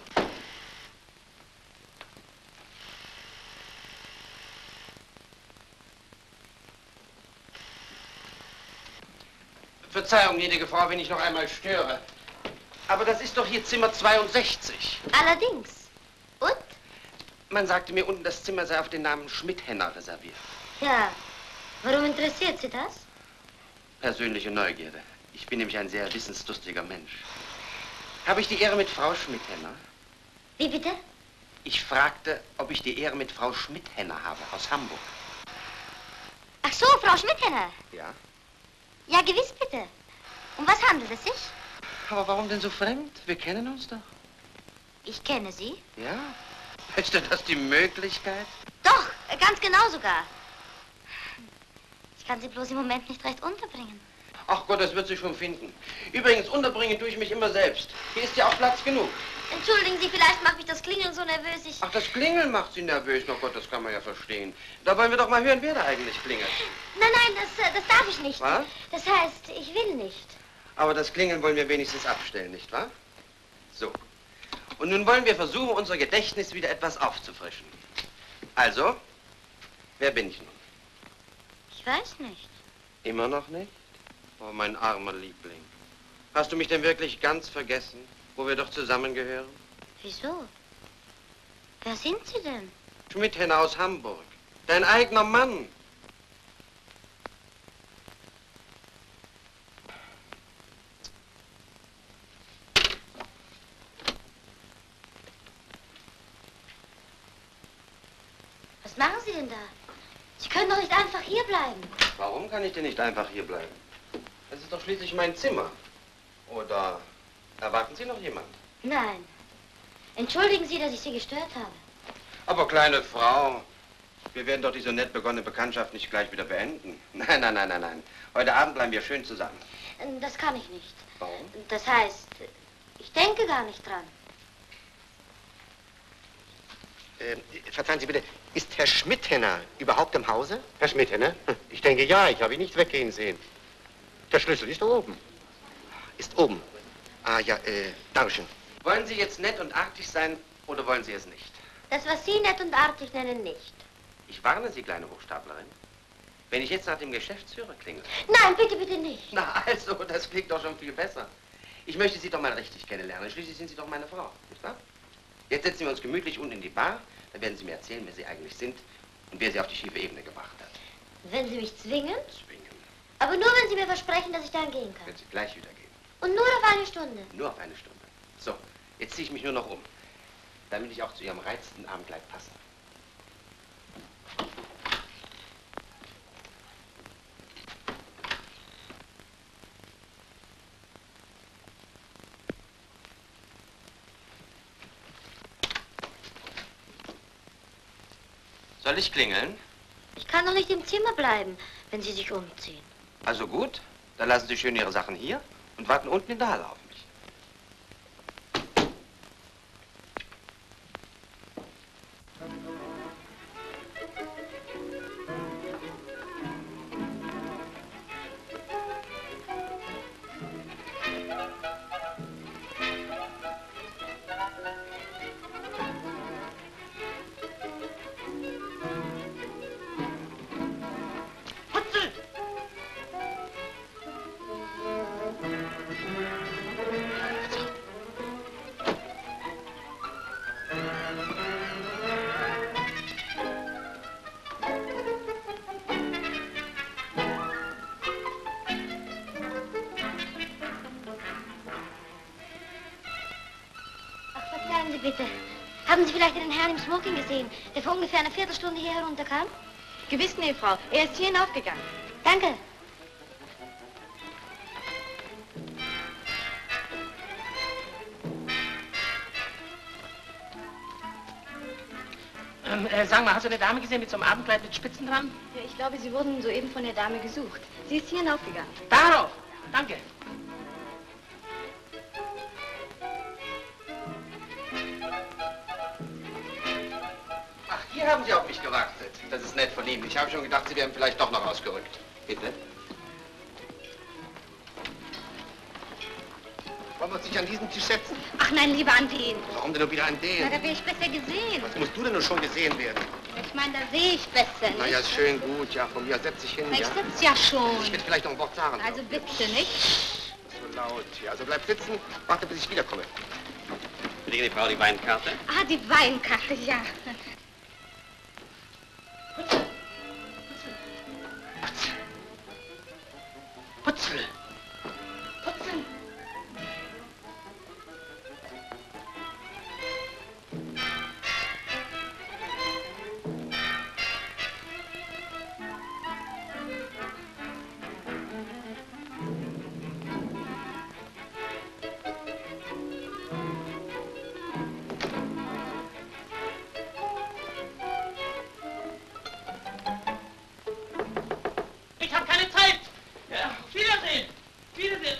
Verzeihung, gnädige Frau, wenn ich noch einmal störe. Aber das ist doch hier Zimmer 62. Allerdings. Und? Man sagte mir unten, das Zimmer sei auf den Namen Schmidt-Henner reserviert. Ja. Warum interessiert Sie das? Persönliche Neugierde. Ich bin nämlich ein sehr wissenslustiger Mensch. Habe ich die Ehre mit Frau Schmidt-Henner? Wie bitte? Ich fragte, ob ich die Ehre mit Frau Schmidt-Henner habe, aus Hamburg. Ach so, Frau Schmidt-Henner. Ja? Ja, gewiss bitte. Um was handelt es sich? Aber warum denn so fremd? Wir kennen uns doch. Ich kenne Sie. Ja? Ist denn das die Möglichkeit? Doch, ganz genau sogar. Ich kann Sie bloß im Moment nicht recht unterbringen. Ach Gott, das wird sich schon finden. Übrigens, unterbringen tue ich mich immer selbst. Hier ist ja auch Platz genug. Entschuldigen Sie, vielleicht macht mich das Klingeln so nervös. Ach, das Klingeln macht Sie nervös. Na Gott, das kann man ja verstehen. Da wollen wir doch mal hören, wer da eigentlich klingelt. Nein, das darf ich nicht. Was? Das heißt, ich will nicht. Aber das Klingeln wollen wir wenigstens abstellen, nicht wahr? So. Und nun wollen wir versuchen, unser Gedächtnis wieder etwas aufzufrischen. Also, wer bin ich nun? Ich weiß nicht. Immer noch nicht? Oh, mein armer Liebling. Hast du mich denn wirklich ganz vergessen, wo wir doch zusammengehören? Wieso? Wer sind Sie denn? Schmidt-Henner aus Hamburg. Dein eigener Mann. Was machen Sie denn da? Sie können doch nicht einfach hier bleiben. Warum kann ich denn nicht einfach hier bleiben? Das ist doch schließlich mein Zimmer. Oder erwarten Sie noch jemand? Nein. Entschuldigen Sie, dass ich Sie gestört habe. Aber kleine Frau, wir werden doch diese nett begonnene Bekanntschaft nicht gleich wieder beenden. Nein, nein, nein, nein, nein. Heute Abend bleiben wir schön zusammen. Das kann ich nicht. Warum? Das heißt, ich denke gar nicht dran. Verzeihen Sie bitte, ist Herr Schmidt-Henner überhaupt im Hause? Herr Schmidt-Henner? Ich denke ja, ich habe ihn nicht weggehen sehen. Der Schlüssel ist oben. Ist oben. Ah ja, Dankeschön. Wollen Sie jetzt nett und artig sein oder wollen Sie es nicht? Das, was Sie nett und artig nennen, nicht. Ich warne Sie, kleine Hochstaplerin. Wenn ich jetzt nach dem Geschäftsführer klingel. Nein, bitte, bitte nicht. Na also, das klingt doch schon viel besser. Ich möchte Sie doch mal richtig kennenlernen. Schließlich sind Sie doch meine Frau, nicht wahr? Jetzt setzen wir uns gemütlich unten in die Bar. Dann werden Sie mir erzählen, wer Sie eigentlich sind und wer Sie auf die schiefe Ebene gebracht hat. Wenn Sie mich zwingen? Zwingen. Aber nur, wenn Sie mir versprechen, dass ich dann gehen kann. Können Sie gleich wieder gehen. Und nur auf eine Stunde. Nur auf eine Stunde. So, jetzt ziehe ich mich nur noch um, damit ich auch zu Ihrem reizenden Abendkleid passe. Soll ich klingeln? Ich kann doch nicht im Zimmer bleiben, wenn Sie sich umziehen. Also gut, dann lassen Sie schön Ihre Sachen hier und warten unten in der Halle auf mich. Haben Sie vielleicht den Herrn im Smoking gesehen, der vor ungefähr einer Viertelstunde hier herunterkam? Gewiss, nee, Frau. Er ist hier hinaufgegangen. Danke. Sag mal, hast du eine Dame gesehen mit so einem Abendkleid mit Spitzen dran? Ja, ich glaube, Sie wurden soeben von der Dame gesucht. Sie ist hier hinaufgegangen. Darauf! Danke. Ach, hier haben Sie auf mich gewartet. Das ist nett von Ihnen. Ich habe schon gedacht, Sie wären vielleicht doch noch ausgerückt. Bitte. Wollen wir uns nicht an diesen Tisch setzen? Ach nein, lieber an den. Warum denn nur wieder an Na, den? da wäre ich besser gesehen. Was musst du denn nur schon gesehen werden? Ich meine, da sehe ich besser, Na nicht? ja, ist schön gut. Ja, von mir aus setz dich hin, Na, ich ja? sitze ja schon. Ich will vielleicht noch ein Wort sagen. Also bitte, nicht? So laut hier. Also bleib sitzen, warte, bis ich wiederkomme. Kriegen die Frau die Weinkarte? Ah, die Weinkarte, ja. Putzel! Putzel! Ich habe keine Zeit! Ja, Wiedersehen! Wiedersehen!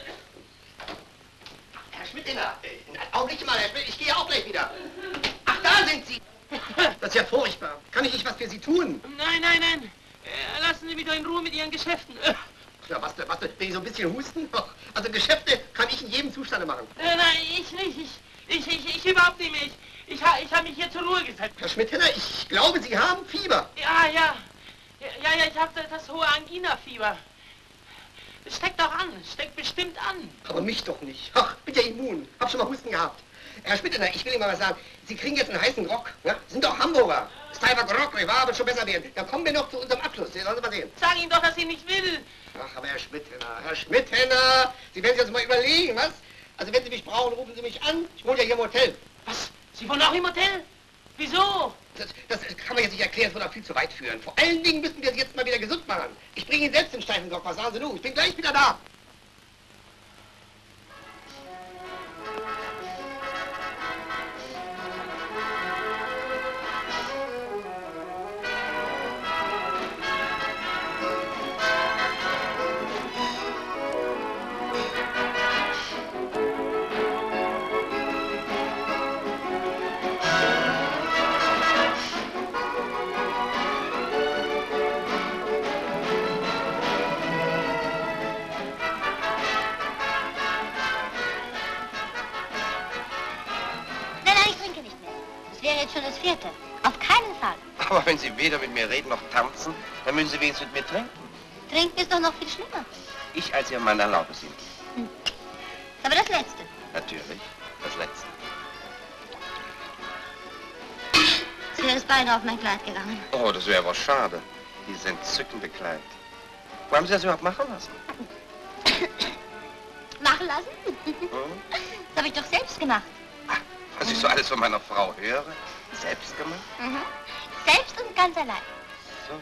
Herr Schmidtiner, Augenblick mal, Herr Schmidt, ich gehe auch gleich wieder. Ach, da sind Sie! Das ist ja furchtbar. Kann ich nicht was für Sie tun? Nein, nein, nein! Lassen Sie mich doch in Ruhe mit Ihren Geschäften. Ja, was, wenn ich so ein bisschen husten? Also Geschäfte kann ich in jedem Zustande machen. Nein, ich nicht. Ich überhaupt nicht mehr. Ich habe mich hier zur Ruhe gesetzt. Herr Schmidtiner, ich glaube, Sie haben Fieber. Ja, ich habe das hohe Angina-Fieber. Es steckt doch an, es steckt bestimmt an. Aber mich doch nicht. Ach, bin ja immun. Hab schon mal Husten gehabt. Herr Schmidtiner, ich will Ihnen mal was sagen. Sie kriegen jetzt einen heißen Rock. Ja? Sie sind doch Hamburger. Steifer Rock, war aber schon besser werden. Dann kommen wir noch zu unserem Abschluss. Sie sollen Sie mal sehen. Sag ihm doch, dass ich nicht will. Ach, aber Herr Schmidtiner, Sie werden sich das mal überlegen, was? Also wenn Sie mich brauchen, rufen Sie mich an. Ich wohne ja hier im Hotel. Was? Sie wohnen auch im Hotel? Wieso? Das kann man jetzt nicht erklären, es würde auch viel zu weit führen. Vor allen Dingen müssen wir Sie jetzt mal wieder gesund machen. Ich bringe Ihnen selbst den steifen Rock. Was sagen Sie nun? Ich bin gleich wieder da. Schon das vierte. Auf keinen Fall. Aber wenn Sie weder mit mir reden noch tanzen, dann müssen Sie wenigstens mit mir trinken. Trinken ist doch noch viel schlimmer. Ich als Ihr Mann erlaube es Ihnen. Ist aber das Letzte. Natürlich, das Letzte. Es wäre es beinahe auf mein Kleid gegangen. Oh, das wäre aber schade. Dieses entzückende Kleid. Wo haben Sie das überhaupt machen lassen? Machen lassen? Das habe ich doch selbst gemacht. Was ich so alles von meiner Frau höre? Selbst gemacht? Mhm. Selbst und ganz allein. So.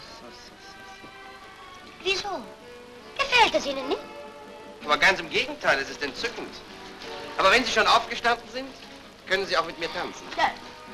Wieso? Gefällt es Ihnen nicht? Aber ganz im Gegenteil, es ist entzückend. Aber wenn Sie schon aufgestanden sind, können Sie auch mit mir tanzen. Ja.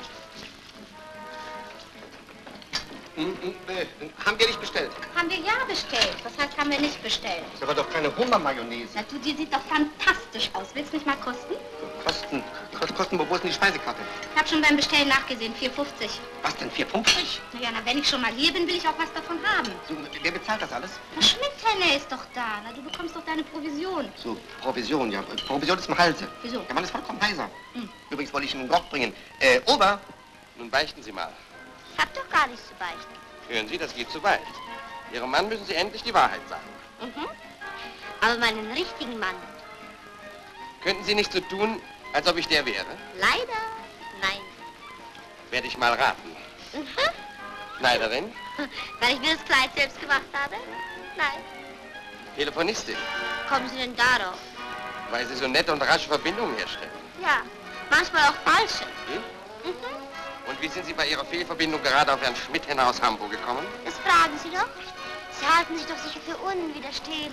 Haben wir nicht bestellt? Haben wir ja bestellt. Was heißt, haben wir nicht bestellt? Das ist aber doch keine Hummermayonnaise. Na du, die sieht doch fantastisch aus. Willst du nicht mal kosten? Kosten, wo ist denn die Speisekarte? Ich habe schon beim Bestellen nachgesehen, 4,50. Was denn, 4,50? Na ja, wenn ich schon mal hier bin, will ich auch was davon haben. So, wer bezahlt das alles? Der Schmidt-Henne ist doch da. Na, du bekommst doch deine Provision. So, Provision, ja. Provision ist im Halse. Wieso? Der Mann ist vollkommen heiser. Übrigens wollte ich Ihnen einen Grog bringen. Ober! Nun beichten Sie mal. Ich hab doch gar nichts zu beichten. Hören Sie, das geht zu weit. Ihrem Mann müssen Sie endlich die Wahrheit sagen. Mhm. Aber meinen richtigen Mann. Könnten Sie nicht so tun, als ob ich der wäre? Leider nein. Werde ich mal raten. Mhm. Schneiderin? Weil ich mir das Kleid selbst gemacht habe? Nein. Telefonistin? Kommen Sie denn darauf? Weil Sie so nette und rasche Verbindungen herstellen. Ja, manchmal auch falsche. Hm? Mhm. Und wie sind Sie bei Ihrer Fehlverbindung gerade auf Herrn Schmidhenner aus Hamburg gekommen? Das fragen Sie doch. Sie halten sich doch sicher für unwiderstehlich.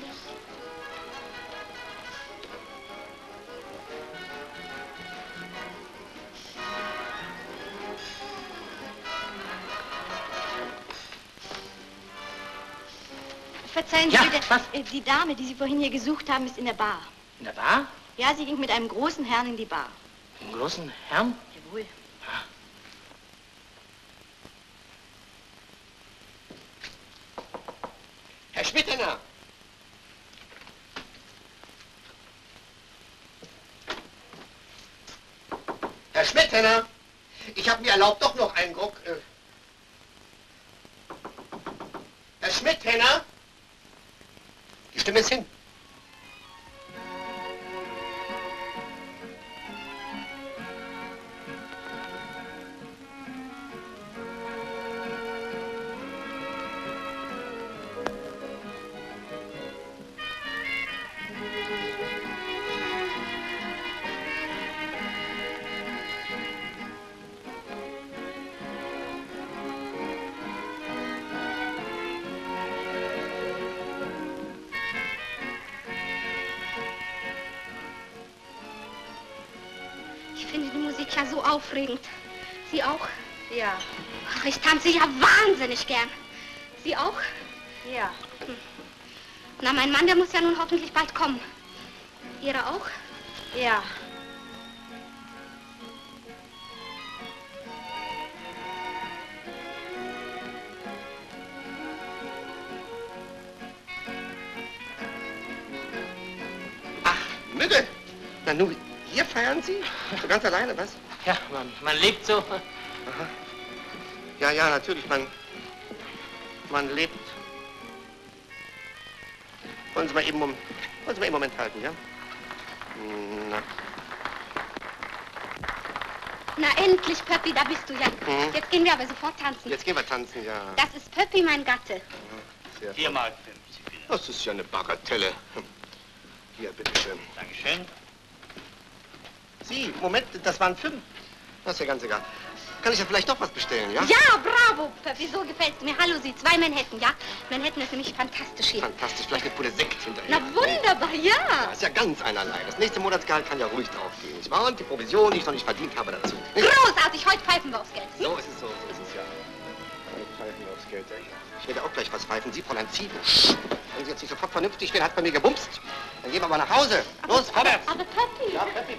Verzeihen Sie Ja, bitte, was? Die Dame, die Sie vorhin hier gesucht haben, ist in der Bar. In der Bar? Ja, sie ging mit einem großen Herrn in die Bar. Einen großen Herrn? Jawohl. Herr Schmidhenner! Herr Schmidhenner! Ich habe mir erlaubt, doch noch einen Grog... Herr Schmidhenner! Die Stimme ist hin. Ich finde die Musik ja so aufregend. Sie auch? Ja. Ach, ich tanze ja wahnsinnig gern. Sie auch? Ja. Na, mein Mann, der muss ja nun hoffentlich bald kommen. Ihre auch? Ja. Mügge! Na nun, hier feiern Sie? So ganz alleine, was? Ja, man lebt so. Aha. Ja, ja, natürlich, man lebt. Wollen Sie mal eben wollen Sie mal eben einen Moment halten, ja? Na. Na endlich, Pöppi, da bist du ja. Mhm. Jetzt gehen wir aber sofort tanzen. Jetzt gehen wir tanzen, ja. Das ist Pöppi, mein Gatte. Sehr 4 Mark 50. Das ist ja eine Bagatelle. Hier, bitteschön. Dankeschön. Sie, Moment, das waren 5. Das ist ja ganz egal. Kann ich ja vielleicht doch was bestellen, ja? Ja, bravo, Pöppi, so gefällt's mir. Hallo, Sie, 2 Manhattan, ja? Manhattan ist nämlich fantastisch hier. Fantastisch, vielleicht eine Pulle Sekt hinterher. Na, wunderbar, ja. Das ist ja ganz einerlei. Das nächste Monatsgehalt kann ja ruhig draufgehen, nicht wahr? Und die Provision, die ich noch nicht verdient habe, dazu. Großartig, heute pfeifen wir aufs Geld. Hm? So ist es, ja. Wir pfeifen aufs Geld, ja. Ich werde auch gleich was pfeifen. Sie, Fräulein Ziegel. Wenn Sie jetzt nicht sofort vernünftig werden, hat bei mir gebumst. Dann gehen wir mal nach Hause. Los, vorwärts. Aber Pöppi. Ja, Pöppi.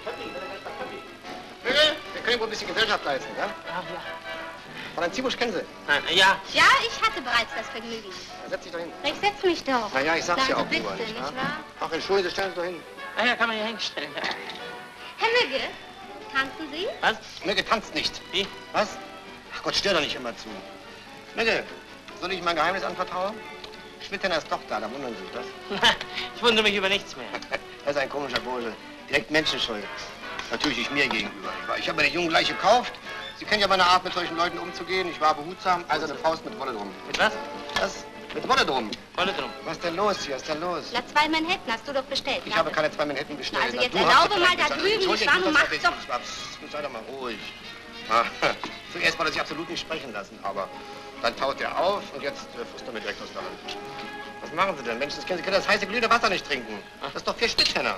Wir können wohl ein bisschen Gesellschaft leisten, ja? Ach ja. Fräulein Ziebusch kennen Sie. Nein, ja. Ja, ich hatte bereits das Vergnügen. Na, setz dich doch hin. Ich setz mich doch. Na ja, ich sag's ja Sagen auch Sie nur, bitte, nicht nicht wahr? wahr? Ach, entschuldigen Sie, stellen Sie doch hin. Ah ja, kann man hier hinstellen. Ja. Herr Mügge, tanzen Sie? Was? Mögge tanzt nicht. Wie? Was? Ach Gott, stör doch nicht immer zu. Mögge, soll ich mein Geheimnis anvertrauen? Schmidhenner ist doch da wundern Sie sich das. Ich wundere mich über nichts mehr. Er ist ein komischer Bursche. Direkt menschenscheu. Natürlich nicht mir gegenüber. Ich habe mir den Jungen gleich gekauft. Sie kennen ja meine Art, mit solchen Leuten umzugehen. Ich war behutsam, also eine Faust mit Wolle drum. Mit was? Was? Mit Wolle drum. Wolle drum. Was ist denn los hier? Was ist denn los? Na, 2 Manhattan hast du doch bestellt. Ich habe keine 2 Manhattan bestellt. Also Na, jetzt du hast erlaube mal bestellt. da drüben, Entschuldigung, nicht wahr? das Mach hab ich doch. nicht. Sei doch mal ruhig. Ah, zuerst wollte er sich absolut nicht sprechen lassen, aber dann taut er auf und jetzt frisst er mir direkt aus der Hand. Was machen Sie denn? Mensch, Sie können das heiße glühende Wasser nicht trinken. Das ist doch für Schmidhenner.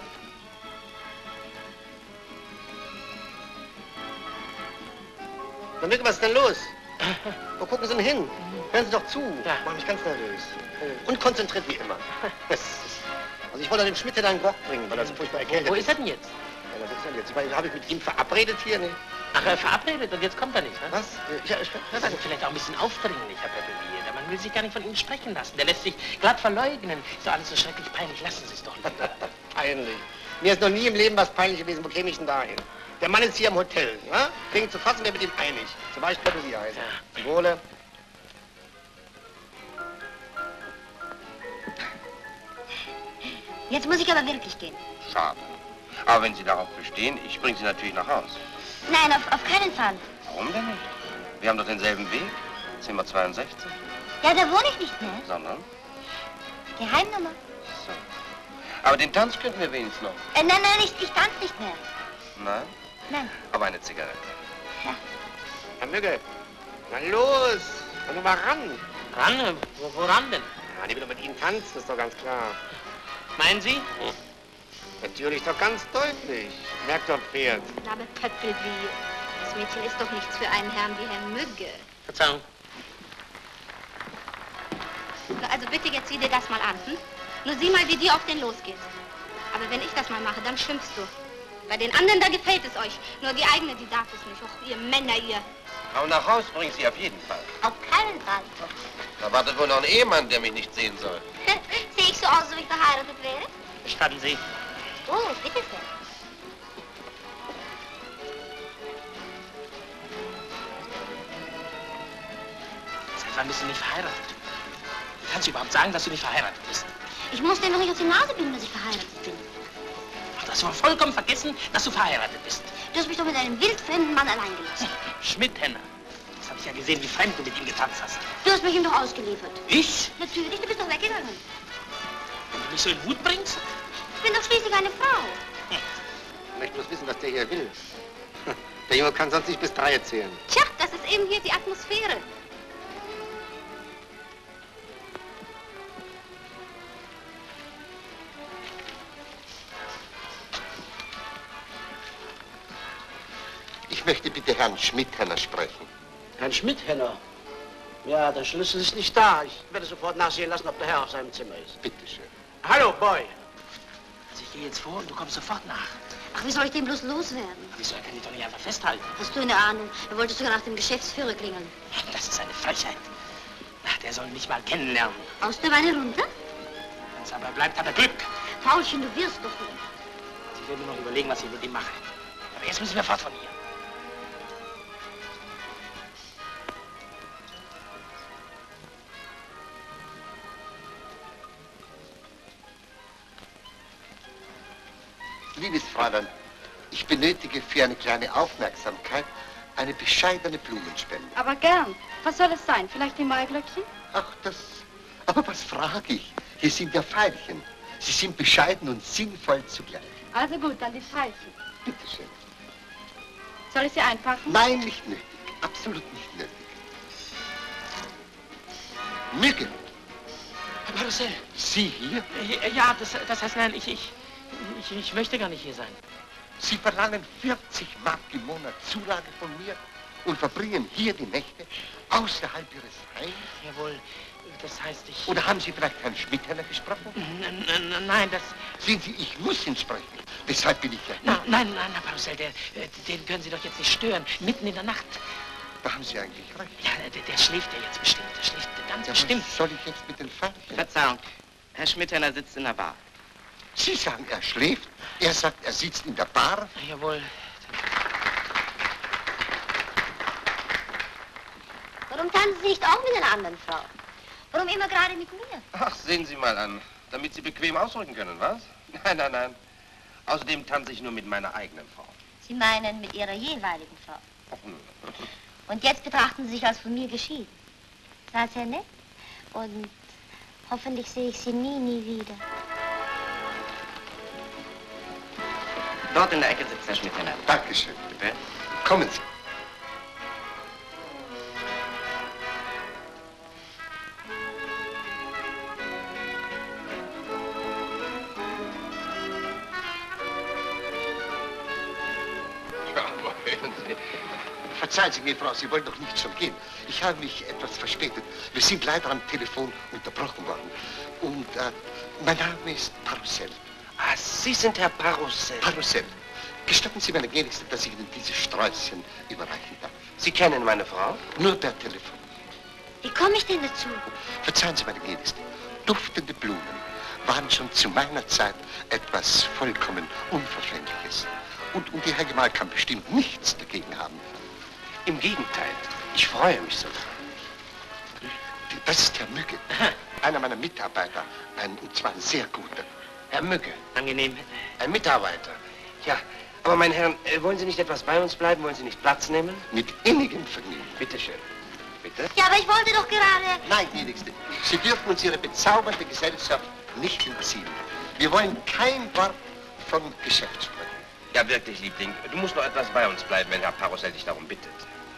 Na, Mügge, was ist denn los? Wo gucken Sie denn hin? Hören Sie doch zu. Ja. Mach mich ganz nervös. Unkonzentriert wie immer. Also ich wollte dem Schmidhenner einen Grog bringen, weil er so furchtbar erkältet Wo ist er denn jetzt? Ja, was ist denn jetzt? Ich meine, habe ich mit ihm verabredet hier? Ne? Ach, verabredet und jetzt kommt er nicht, ne? Was? Das ist vielleicht auch ein bisschen aufdringlich, Herr Pöppelbier. Der Mann will sich gar nicht von Ihnen sprechen lassen. Der lässt sich glatt verleugnen. Ist doch alles so schrecklich peinlich. Lassen Sie es doch lieber. Peinlich. Mir ist noch nie im Leben was peinlich gewesen. Wo käme ich denn dahin? Der Mann ist hier im Hotel. Ja? Klingt zu fassen, wir mit ihm einig. Zum Beispiel Pöppelbier heißen. Ja. Zum Wohle. Jetzt muss ich aber wirklich gehen. Schade. Aber wenn Sie darauf bestehen, ich bringe Sie natürlich nach Haus. Nein, auf keinen Fall. Warum denn nicht? Wir haben doch denselben Weg. Zimmer 62. Ja, da wohne ich nicht mehr. Sondern? Geheimnummer. So. Aber den Tanz könnten wir wenigstens noch. Nein, ich tanze nicht mehr. Nein? Nein. Aber eine Zigarette. Ja. Herr Mügge, na los, komm mal ran. Ran? Woran denn? Ja, die will doch mit Ihnen tanzen, ist doch ganz klar. Meinen Sie? Natürlich, doch ganz deutlich. Merkt doch, Pferd. Aber Pöppelwiel, das Mädchen ist doch nichts für einen Herrn wie Herrn Mügge. Verzeihung. Na, also bitte, jetzt sieh dir das mal an, hm? Nur sieh mal, wie die auf den losgeht. Aber wenn ich das mal mache, dann schimpfst du. Bei den anderen, da gefällt es euch. Nur die eigene, die darf es nicht. Och, ihr Männer, ihr. Frau nach Haus bringt sie auf jeden Fall. Auf keinen Fall. Da wartet wohl noch ein Ehemann, der mich nicht sehen soll. Sehe ich so aus, als ob ich verheiratet wäre? Gestatten Sie. Oh, bitte sehr. Seit wann bist du nicht verheiratet? Wie kannst du überhaupt sagen, dass du nicht verheiratet bist? Ich muss dir noch nicht auf die Nase binden, dass ich verheiratet bin. Ach, du hast wohl vollkommen vergessen, dass du verheiratet bist. Du hast mich doch mit einem wildfremden Mann allein gelassen. Schmidt-Henner. Das habe ich ja gesehen, wie fremd du mit ihm getanzt hast. Du hast mich ihm doch ausgeliefert. Ich? Natürlich, du bist doch weggegangen. Wenn du mich so in Wut bringst? Ich bin doch schließlich eine Frau. Ich möchte bloß wissen, was der hier will. Der Junge kann sonst nicht bis 3 zählen. Tja, das ist eben hier die Atmosphäre. Ich möchte bitte Herrn Schmidt-Henner sprechen. Herrn Schmidt-Henner? Ja, der Schlüssel ist nicht da. Ich werde sofort nachsehen lassen, ob der Herr auf seinem Zimmer ist. Bitte schön. Hallo, Boy. Also ich gehe jetzt vor und du kommst sofort nach. Ach, wie soll ich den bloß loswerden? Wieso, er kann dich doch nicht einfach festhalten. Hast du eine Ahnung? Er wollte sogar nach dem Geschäftsführer klingeln. Das ist eine Frechheit. Ach, der soll mich mal kennenlernen. Aus der Weine runter? Wenn es aber bleibt, hat er Glück. Paulchen, du wirst doch nicht. Ich will mir noch überlegen, was ich mit ihm mache. Aber jetzt müssen wir fort von hier. Liebes Fräulein, ich benötige für eine kleine Aufmerksamkeit eine bescheidene Blumenspende. Aber gern. Was soll es sein? Vielleicht die Maiglöckchen? Ach, das... Aber was frage ich? Hier sind ja Veilchen. Sie sind bescheiden und sinnvoll zugleich. Also gut, dann die Veilchen. Bitte schön. Soll ich sie einpacken? Nein, nicht nötig. Absolut nicht nötig. Mügge. Herr Marcel. Sie hier? Ja, das heißt, nein, ich möchte gar nicht hier sein. Sie verlangen 40 Mark im Monat Zulage von mir und verbringen hier die Nächte außerhalb Ihres Heims? Jawohl, das heißt, ich... Oder haben Sie vielleicht Herrn Schmidt-Henner gesprochen? Nein, das... Sehen Sie, ich muss ihn sprechen. Deshalb bin ich ja hier. Nein, Herr Marcel, den können Sie doch jetzt nicht stören. Mitten in der Nacht. Da haben Sie eigentlich recht. Ja, der schläft ja jetzt bestimmt. Der schläft ganz bestimmt. Was soll ich jetzt mit den Veilchen? Verzeihung, Herr Schmidt-Henner sitzt in der Bar. Sie sagen, er schläft. Er sagt, er sitzt in der Bar. Jawohl. Warum tanzen Sie nicht auch mit einer anderen Frau? Warum immer gerade mit mir? Ach, sehen Sie mal an. Damit Sie bequem ausdrücken können, was? Nein. Außerdem tanze ich nur mit meiner eigenen Frau. Sie meinen mit Ihrer jeweiligen Frau. Ach, nö. Und jetzt betrachten Sie sich als von mir geschieden. Das ist ja nett. Und hoffentlich sehe ich Sie nie wieder. Dort in der Ecke sitzt Herr Schmidt-Henner. Dankeschön. Bitte. Kommen Sie. Ja, wohin Sie? Verzeihen Sie mir, Frau, Sie wollen doch nicht schon gehen. Ich habe mich etwas verspätet. Wir sind leider am Telefon unterbrochen worden. Und mein Name ist Parussell. Ah, Sie sind Herr Parussell. Parussell. Gestatten Sie meine Gnädigste, dass ich Ihnen dieses Sträußchen überreichen darf. Sie kennen meine Frau? Nur per Telefon. Wie komme ich denn dazu? Verzeihen Sie meine Gnädigste. Duftende Blumen waren schon zu meiner Zeit etwas vollkommen Unverständliches. Und Ihr Herr Gemahl kann bestimmt nichts dagegen haben. Im Gegenteil, ich freue mich so. Das ist Herr Mügge, einer meiner Mitarbeiter, und zwar ein sehr guter. Herr Mügge. Angenehm. Ein Mitarbeiter. Ja, aber meine Herren, wollen Sie nicht etwas bei uns bleiben? Wollen Sie nicht Platz nehmen? Mit innigem Vergnügen. Bitte schön. Bitte? Ja, aber ich wollte doch gerade... Nein, Gnädigste, Sie dürfen uns Ihre bezaubernde Gesellschaft nicht entziehen. Wir wollen kein Wort von Geschäft sprechen. Ja, wirklich, Liebling. Du musst noch etwas bei uns bleiben, wenn Herr Parussell dich darum bittet.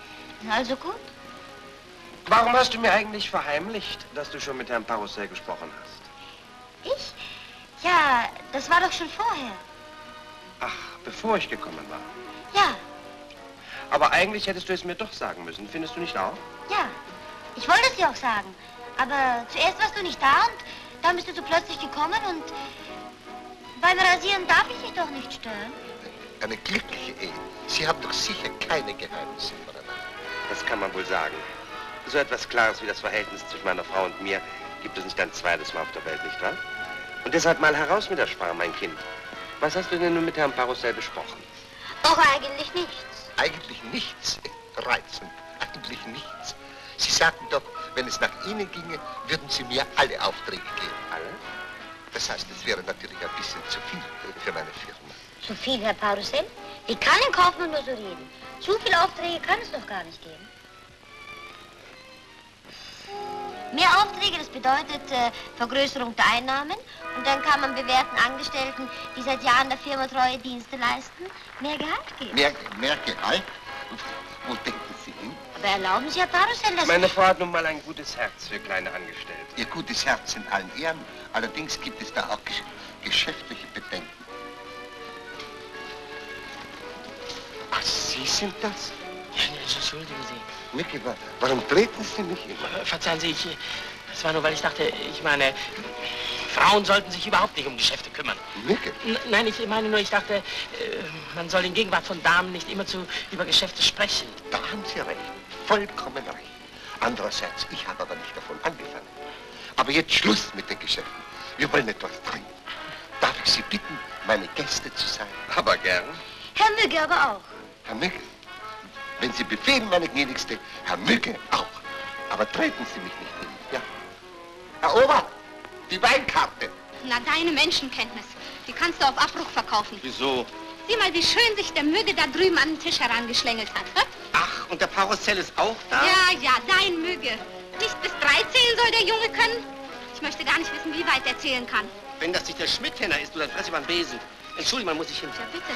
Also gut. Warum hast du mir eigentlich verheimlicht, dass du schon mit Herrn Paroussel gesprochen hast? Ich? Ja, das war doch schon vorher. Ach, bevor ich gekommen war. Ja, Aber eigentlich hättest du es mir doch sagen müssen, findest du nicht auch? ja. Ich wollte es dir auch sagen. Aber zuerst warst du nicht da und dann bist du so plötzlich gekommen und beim Rasieren darf ich dich doch nicht stören. Eine glückliche Ehe. Sie haben doch sicher keine Geheimnisse voneinander. Das kann man wohl sagen. So etwas Klares wie das Verhältnis zwischen meiner Frau und mir gibt es nicht ein zweites Mal auf der Welt, nicht wahr? Und deshalb mal heraus mit der Sprache, mein Kind. Was hast du denn nun mit Herrn Paroussel besprochen? Auch eigentlich nichts. Eigentlich nichts. Reizend. Eigentlich nichts. Sie sagten doch, wenn es nach Ihnen ginge, würden Sie mir alle Aufträge geben. Alle? Das heißt, es wäre natürlich ein bisschen zu viel für meine Firma. Zu viel, Herr Paroussel? Wie kann ein Kaufmann nur so reden? Zu viele Aufträge kann es doch gar nicht geben. Mehr Aufträge, das bedeutet Vergrößerung der Einnahmen. Und dann kann man bewährten Angestellten, die seit Jahren der Firma treue Dienste leisten, mehr Gehalt geben. Mehr Gehalt? Wo denken Sie hin? Aber erlauben Sie, Herr Paroussel, dass... Meine Frau hat nun mal ein gutes Herz für kleine Angestellte. Ihr gutes Herz in allen Ehren. Allerdings gibt es da auch geschäftliche Bedenken. Ach, Sie sind das? Ja, entschuldigen Sie. Micky, warum treten Sie mich immer? Verzeihen Sie, es war nur, weil ich dachte, ich meine, Frauen sollten sich überhaupt nicht um Geschäfte kümmern. Micky? Nein, ich meine nur, ich dachte, man soll in Gegenwart von Damen nicht immerzu über Geschäfte sprechen. Da haben Sie recht. Vollkommen recht. Andererseits, ich habe aber nicht davon angefangen. Aber jetzt Schluss mit den Geschäften. Wir wollen etwas trinken. Darf ich Sie bitten, meine Gäste zu sein? Aber gern. Herr Mügge aber auch. Herr Mügge, wenn Sie befehlen, meine Gnädigste, Herr Mügge auch. Aber treten Sie mich nicht hin, ja? Herr Ober, die Weinkarte. Na, deine Menschenkenntnis, die kannst du auf Abbruch verkaufen. Wieso? Sieh mal, wie schön sich der Mügge da drüben an den Tisch herangeschlängelt hat. Hä? Ach, und der Paroussel ist auch da? Ja, dein Mügge. Nicht bis 3 zählen soll der Junge können. Ich möchte gar nicht wissen, wie weit er zählen kann. Wenn das nicht der Schmidt-Henner ist, du dann fress über den Besen. Entschuldigung, man muss sich hin. Ja, bitte.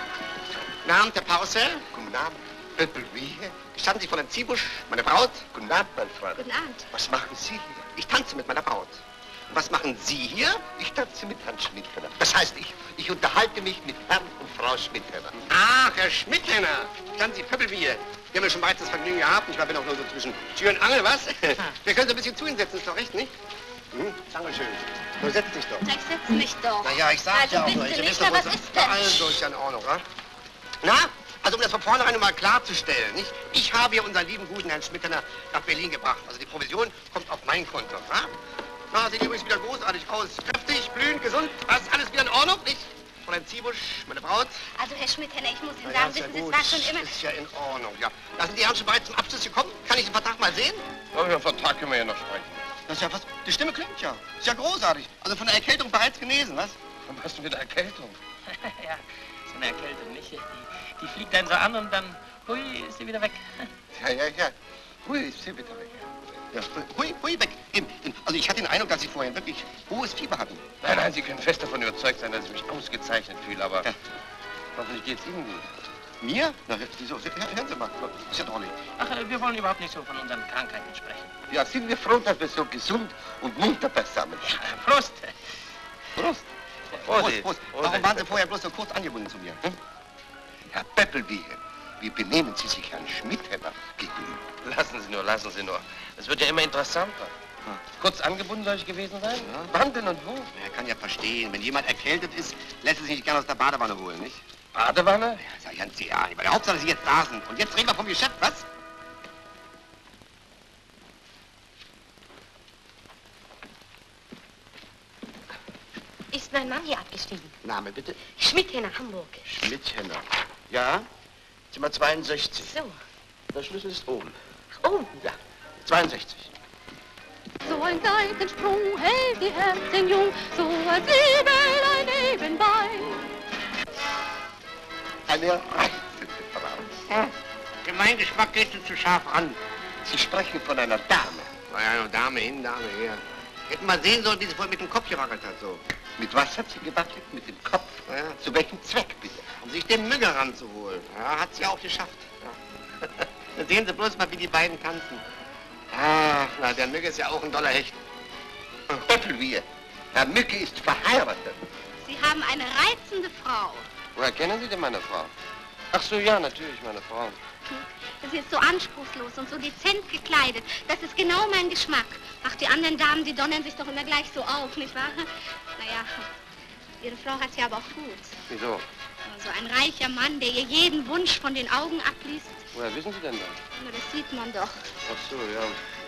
Guten Abend, Herr Paroussel. Guten Abend, Pöppelwie. Standen Sie vor dem Ziebusch, meine Braut? Guten Abend, mein Freund. Guten Abend. Was machen Sie hier? Ich tanze mit meiner Braut. Und was machen Sie hier? Ich tanze mit Herrn Schmidt-Henner. Das heißt, ich unterhalte mich mit Herrn und Frau Schmidt-Henner. Ach, Herr Schmidt-Henner. Standen Sie Pöppelwie. Wir haben ja schon bereits das Vergnügen gehabt. Ich bin auch nur so zwischen Tür und Angel, was? Wir können so ein bisschen zu Ihnen setzen, ist doch recht, nicht? Dankeschön. Nur setz dich doch. Ich setz mich doch. Na ja, ich sag Also ja auch bitte nur. Ich nicht, weiß aber doch, was ist denn? Also ist ja in Ordnung, wa? Na, also um das von vornherein mal klarzustellen, nicht? Ich habe hier unseren lieben guten Herrn Schmidt-Henner nach Berlin gebracht. Also die Provision kommt auf mein Konto, wa? Na, sieht übrigens wieder großartig aus. Kräftig, blühend, gesund. Was, alles wieder in Ordnung, nicht? Fräulein Ziebusch, meine Braut. Also, Herr Schmidt-Henner, ich muss Ihnen Na ja, sagen, ist ja wissen Sie, es gut. war schon immer... Ist ja in Ordnung, ja. Da sind die Herren schon bereits zum Abschluss gekommen. Kann ich den Vertrag mal sehen? Oh, über den Vertrag können wir ja noch sprechen. Das ist ja was... Die Stimme klingt ja. Ist ja großartig. Also von der Erkältung bereits genesen, was? Warum hast du wieder Erkältung? Ja, so eine Erkältung, nicht? Die fliegt dann so an und dann, hui, ist sie wieder weg. Ja. Hui, ist sie wieder weg. Ja, hui, weg. Eben. Also ich hatte den Eindruck, dass Sie vorhin wirklich hohes Fieber hatten. Nein, Sie können fest davon überzeugt sein, dass ich mich ausgezeichnet fühle, aber hoffentlich geht's Ihnen gut. Mir? Na, wieso? Hören Sie mal. Ist ja doch nicht. Ach, wir wollen überhaupt nicht so von unseren Krankheiten sprechen. Ja, sind wir froh, dass wir so gesund und munter beisammen sind. Ja, Prost! Prost! Prost! Warum waren Sie vorher bloß so kurz angebunden zu mir? Hm? Herr Pöppelwie, wie benehmen Sie sich Herrn Schmidt-Henner gegenüber? Lassen Sie nur. Es wird ja immer interessanter. Kurz angebunden soll ich gewesen sein? Ja. Wann denn und wo? Er kann ja verstehen, wenn jemand erkältet ist, lässt er sich nicht gerne aus der Badewanne holen, nicht? Badewanne? Ja, sag ganz ehrlich, bei der Hauptsache, dass Sie jetzt da sind. Und jetzt reden wir vom Geschäft, was? Ist mein Mann hier abgestiegen? Name bitte? Schmidt-Henner, Hamburg. Schmidt-Henner. Ja? Zimmer 62. So. Der Schlüssel ist oben. Oh. Ja, 62. So ein Seitensprung hält die Herzen jung, so als Liebelein nebenbei. Eine reizende Frau. Für meinen Geschmack gehst du zu scharf an. Sie sprechen von einer Dame. Naja, Dame hin, Dame her. Hätten mal sehen sollen, wie sie vorhin mit dem Kopf gerackelt hat, so. Mit was hat sie gewackelt? Mit dem Kopf? Ja. Zu welchem Zweck, bitte? Um sich den Mügge ranzuholen. Ja, hat sie auch geschafft. Ja. Da sehen Sie bloß mal, wie die beiden tanzen. Ach, na, der Mücke ist ja auch ein doller Hecht. Doppelwier. Herr Mücke ist verheiratet. Sie haben eine reizende Frau. Woher kennen Sie denn meine Frau? Ach so, ja, natürlich, meine Frau. Sie ist so anspruchslos und so dezent gekleidet. Das ist genau mein Geschmack. Ach, die anderen Damen, die donnern sich doch immer gleich so auf, nicht wahr? Naja, Ihre Frau hat's ja aber auch gut. Wieso? So ein reicher Mann, der ihr jeden Wunsch von den Augen abliest. Woher wissen Sie denn das? Na, das sieht man doch. Ach so, ja.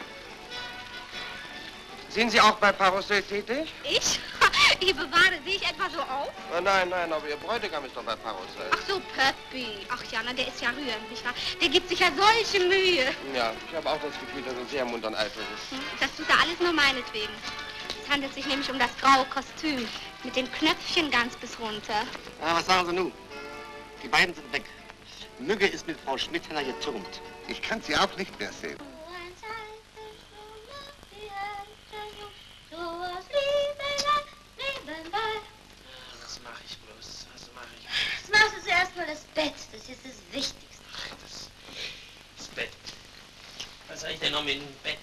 Sind Sie auch bei Paroussel tätig? Ich? Ich bewahre, sehe ich etwa so auf? Nein, aber Ihr Bräutigam ist doch bei Paroussel. Ach so, Pöppi. Ach ja, na, der ist ja rührend, nicht wahr? Der gibt sich ja solche Mühe. Ja, ich habe auch das Gefühl, dass er sehr munter und eifrig ist. Das tut er alles nur meinetwegen. Es handelt sich nämlich um das graue Kostüm mit den Knöpfchen ganz bis runter. Ja, was sagen Sie nun? Die beiden sind weg. Mücke ist mit Frau Schmidhenner getürmt. Ich kann sie auch nicht mehr sehen. Was mache ich bloß? Was mache ich? Jetzt machst du zuerst mal das Bett. Das ist das Wichtigste. Das Bett. Was soll ich denn noch mit dem Bett?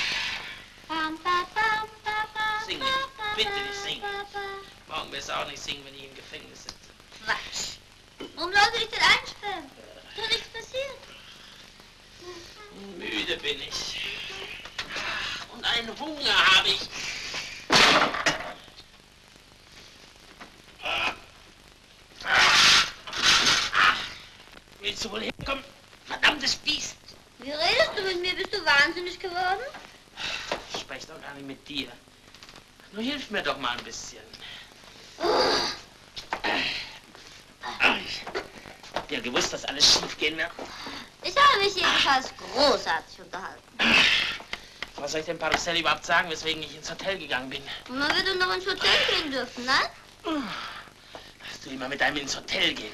Sing nicht. Bitte nicht singen. Morgen wirst du auch nicht singen, wenn ich im Gefängnis sitze. Quatsch. Warum sollte ich denn einsperren? Ist doch nichts passiert. Müde bin ich. Und einen Hunger habe ich. Willst du wohl hinkommen? Verdammtes Biest! Wie redest du mit mir? Bist du wahnsinnig geworden? Ich spreche doch gar nicht mit dir. Nur hilf mir doch mal ein bisschen. Ich hab ja gewusst, dass alles schief gehen wird. Ich habe mich jedenfalls großartig unterhalten. Was soll ich dem Paroussel überhaupt sagen, weswegen ich ins Hotel gegangen bin? Und man wird doch noch ins Hotel gehen dürfen, ne? Dass du immer mit einem ins Hotel gehen.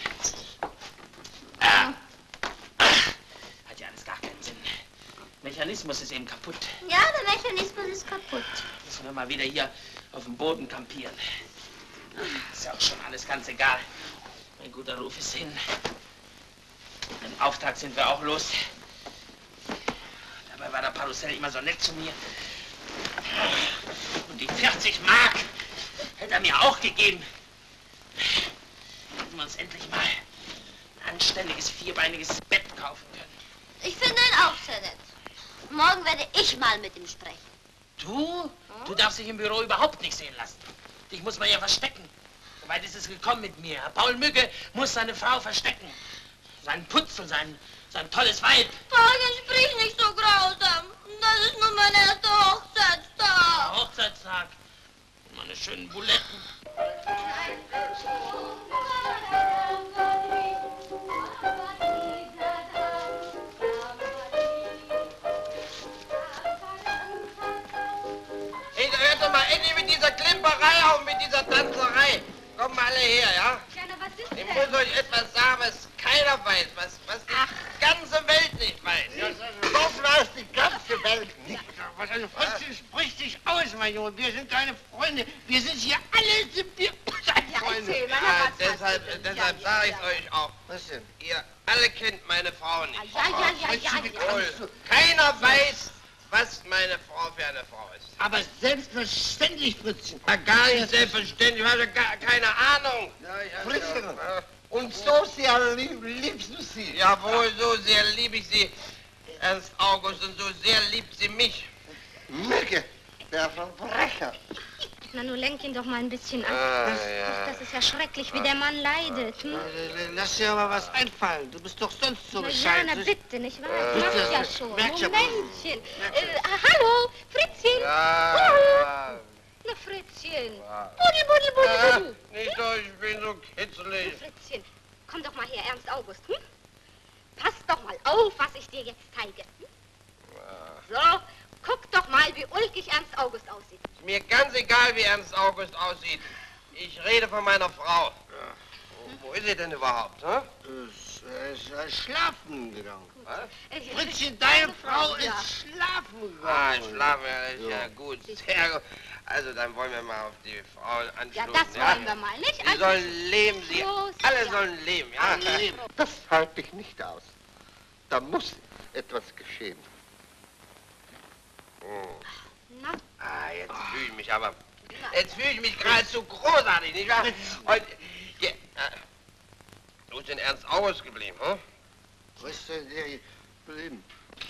Hat ja alles gar keinen Sinn. Mechanismus ist eben kaputt. Ja, der Mechanismus ist kaputt. Müssen wir mal wieder hier auf dem Boden kampieren. Ist ja auch schon alles ganz egal. Mein guter Ruf ist hin. Den Auftrag sind wir auch los. Dabei war der Paroussel immer so nett zu mir. Und die 40 Mark hätte er mir auch gegeben. Hätten wir uns endlich mal ein anständiges, vierbeiniges Bett kaufen können. Ich finde ihn auch sehr nett. Morgen werde ich mal mit ihm sprechen. Du? Du darfst dich im Büro überhaupt nicht sehen lassen. Dich muss man ja verstecken. So weit ist es gekommen mit mir. Paul Mücke muss seine Frau verstecken. Seinen Putzel, sein tolles Weib. Paulchen, sprich nicht so grausam. Das ist nur mein erster Hochzeitstag. Hochzeitstag. Meine schönen Buletten. Hey, hört doch mal endlich mit dieser Klimperei auf, mit dieser Tanzerei. Kommt mal alle her, ja? Ja, na, was ist Ich denn? muss euch etwas sagen, was keiner weiß, was die ganze Welt nicht weiß. Das weiß die ganze Welt nicht. Was eine Fritze spricht sich aus, mein Junge. Wir sind deine Freunde. Wir sind hier alle, sind wir deine Freunde. Deshalb sage ich euch auch. Was denn? Ihr alle kennt meine Frau nicht. Ja. Wohl. Keiner weiß, was meine Frau für eine Frau ist. Aber selbstverständlich, Fritzchen. Gar nicht selbstverständlich, ich habe gar keine Ahnung. Fritzchen, und so sehr liebst du sie. Jawohl, so sehr liebe ich sie, Ernst August, und so sehr liebt sie mich. Mücke, der Verbrecher. Na, nun lenk ihn doch mal ein bisschen ab. Ja. Das ist ja schrecklich, wie der Mann leidet. Hm? Lass dir aber was einfallen. Du bist doch sonst so Na ja, bescheiden. na bitte, nicht wahr? Bitte, Mach ja das schon. merkt ja- Momentchen. Hallo, Fritzchen. Ja. Na, Fritzchen. Ja. Buddel. Nicht doch, ich bin so kitzelig. Fritzchen, komm doch mal her, Ernst August. Hm? Pass doch mal auf, was ich dir jetzt zeige. Hm? So, guck doch mal, wie ulkig Ernst August aussieht. Ist mir ganz egal, wie Ernst August aussieht. Ich rede von meiner Frau. Wo ist sie denn überhaupt, hä? Ist schlafen gegangen. Was? Fritzchen, deine Frau ist schlafen gegangen. Ah, schlafen, ja, das ist ja gut. Sehr gut. Also, dann wollen wir mal auf die Frauen Ja, anstoßen. das wollen wir mal, nicht? Sie sollen leben, sie Los, alle ja. sollen leben, ja? Alle leben. Das halte ich nicht aus. Da muss etwas geschehen. Na? Ah, jetzt fühle ich mich aber... Jetzt fühle ich mich geradezu großartig, nicht wahr? Und... Ja, wo ist denn Ernst August geblieben, hm? Wo ist denn der geblieben?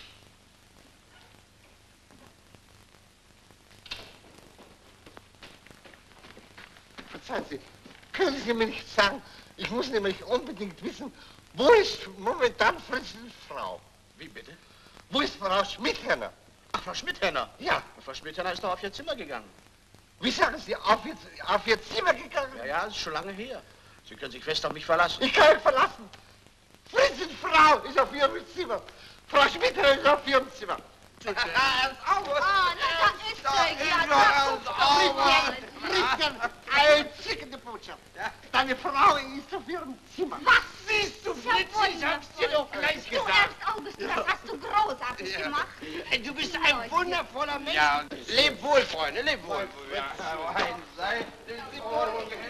Verzeihen Sie, können Sie mir nicht sagen, ich muss nämlich unbedingt wissen, wo ist momentan Fritzens Frau? Wie bitte? Wo ist Frau Schmidhenner? Ach, Frau Schmidhenner? Ja. Frau Schmidhenner ist doch auf ihr Zimmer gegangen. Wie sagen Sie, auf Ihr Zimmer gegangen? Ja, ja, ist schon lange her. Sie können sich fest auf mich verlassen. Ich kann mich verlassen. Fritzens Frau ist auf Ihrem Zimmer. Frau Schmidhenner ist auf Ihrem Zimmer. Ernst August! Ah, na, da ist er. Ja, Fritzchen, eine entzückende Botschaft. Deine Frau ist auf ihrem Zimmer. Was? Siehst du, Ja, Fritz, ich hab's dir doch gleich Du, gesagt. Ernst August, das hast du großartig gemacht. Du bist ein wundervoller Mensch. Ja, und leb wohl, Freunde, leb wohl. Ja, Leb wohl.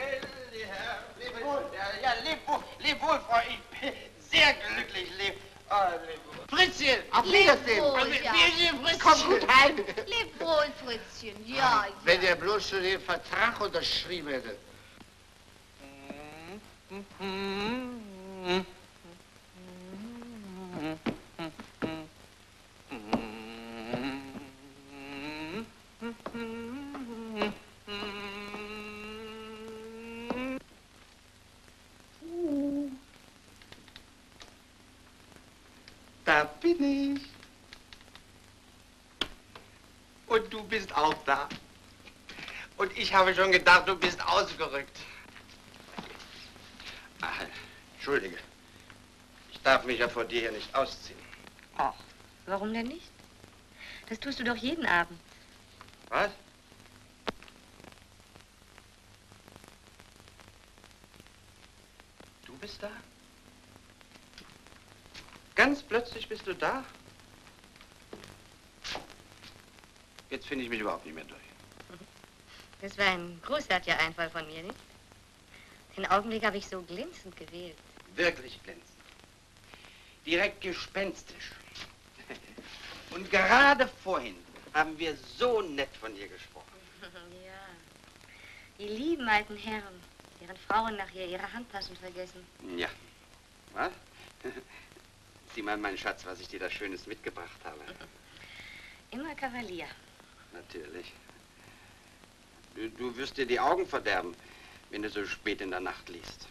Ja, leb wohl, Freunde. Ich bin sehr glücklich. Leb wohl. Fritzchen! Auf Wiedersehen! Leb wohl, ja. Fritzchen! Komm gut heim! Leb wohl, Fritzchen, ja. Wenn er bloß schon den Vertrag unterschrieben hätte. Da bin ich. Und du bist auch da. Und ich habe schon gedacht, du bist ausgerückt. Ach, entschuldige. Ich darf mich ja vor dir hier nicht ausziehen. Ach, warum denn nicht? Das tust du doch jeden Abend. Was? Du bist da? Ganz plötzlich bist du da? Jetzt finde ich mich überhaupt nicht mehr durch. Das war ein großartiger Einfall von mir, nicht? Den Augenblick habe ich so glänzend gewählt. Wirklich glänzend. Direkt gespenstisch. Und gerade vorhin haben wir so nett von dir gesprochen. Ja, die lieben alten Herren, deren Frauen nachher ihre Handtaschen vergessen. Ja. Was? Sieh mal, mein Schatz, was ich dir da Schönes mitgebracht habe. Immer Kavalier. Natürlich. Du wirst dir die Augen verderben, wenn du so spät in der Nacht liest.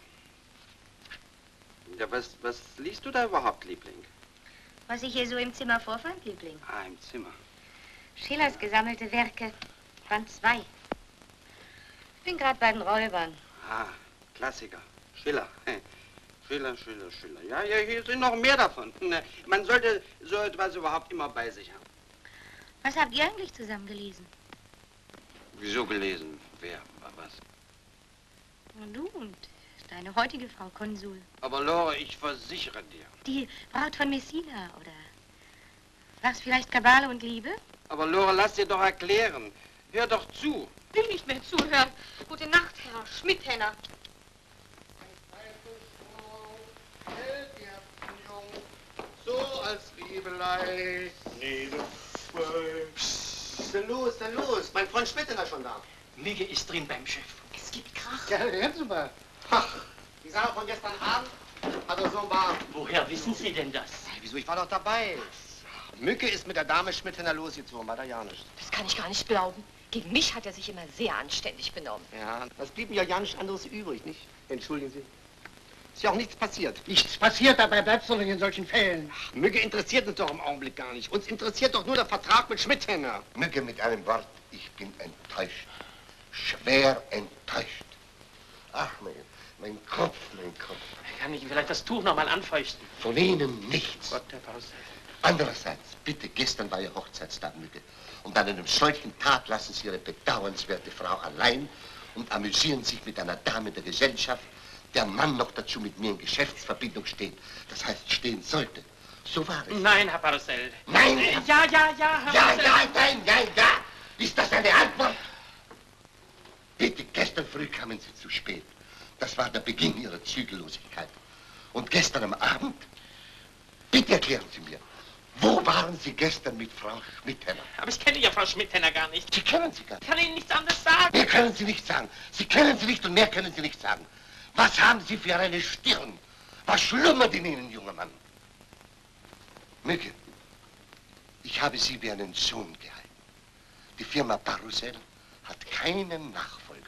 Ja, was liest du da überhaupt, Liebling? Was ich hier so im Zimmer vorfand, Liebling. Ah, im Zimmer. Schillers gesammelte Werke, Band 2. Ich bin gerade bei den Räubern. Ah, Klassiker. Schiller. Schiller. Ja, hier sind noch mehr davon. Man sollte so etwas überhaupt immer bei sich haben. Was habt ihr eigentlich zusammen gelesen? Wieso gelesen? Wer? Was? Und du und deine heutige Frau Konsul. Aber Lore, ich versichere dir. Die Braut von Messina, oder? War's vielleicht Kabale und Liebe? Aber Lore, lass dir doch erklären. Hör doch zu. Will nicht mehr zuhören. Gute Nacht, Herr Schmidhenner. So als Liebelei. Denn los, mein Freund Schmidhenner schon da. Migge ist drin beim Chef. Es gibt Krach. Ja, hören Sie mal. Ach, die Sache von gestern Abend hat er so war. Woher wissen Sie denn das? Wieso, ich war doch dabei. Mücke ist mit der Dame Schmidhenner losgezogen, war da ja nicht. Das kann ich gar nicht glauben. Gegen mich hat er sich immer sehr anständig benommen. Ja, das blieb mir ja nichts anderes übrig, nicht? Entschuldigen Sie. Ist ja auch nichts passiert. Nichts passiert, dabei bleibst du nicht in solchen Fällen. Ach, Mücke interessiert uns doch im Augenblick gar nicht. Uns interessiert doch nur der Vertrag mit Schmidhenner. Mücke, mit einem Wort, ich bin enttäuscht. Schwer enttäuscht. Ach, mein Kopf. Kann ich vielleicht das Tuch noch mal anfeuchten? Von Ihnen nichts. Gott, Herr Pausel. Andererseits, bitte, gestern war Ihr Hochzeitstag, Mücke. Und an einem solchen Tag lassen Sie Ihre bedauernswerte Frau allein und amüsieren sich mit einer Dame der Gesellschaft, der Mann noch dazu mit mir in Geschäftsverbindung steht. Das heißt, stehen sollte. So war es. Nein, Herr Pausel. Nein! Ja, Herr Pausel. Ja. Ist das eine Antwort? Bitte, gestern früh kamen Sie zu spät. Das war der Beginn Ihrer Zügellosigkeit. Und gestern am Abend, bitte erklären Sie mir, Wo waren Sie gestern mit Frau Schmidt-Henner? Aber ich kenne ja Frau Schmidt-Henner gar nicht. Sie kennen sie gar nicht. Ich kann Ihnen nichts anderes sagen. Mehr können Sie nicht sagen. Sie kennen sie nicht und mehr können Sie nicht sagen. Was haben Sie für eine Stirn? Was schlummert in Ihnen, junger Mann? Mücke, ich habe Sie wie einen Sohn gehalten. Die Firma Barussel hat keinen Nachfolger.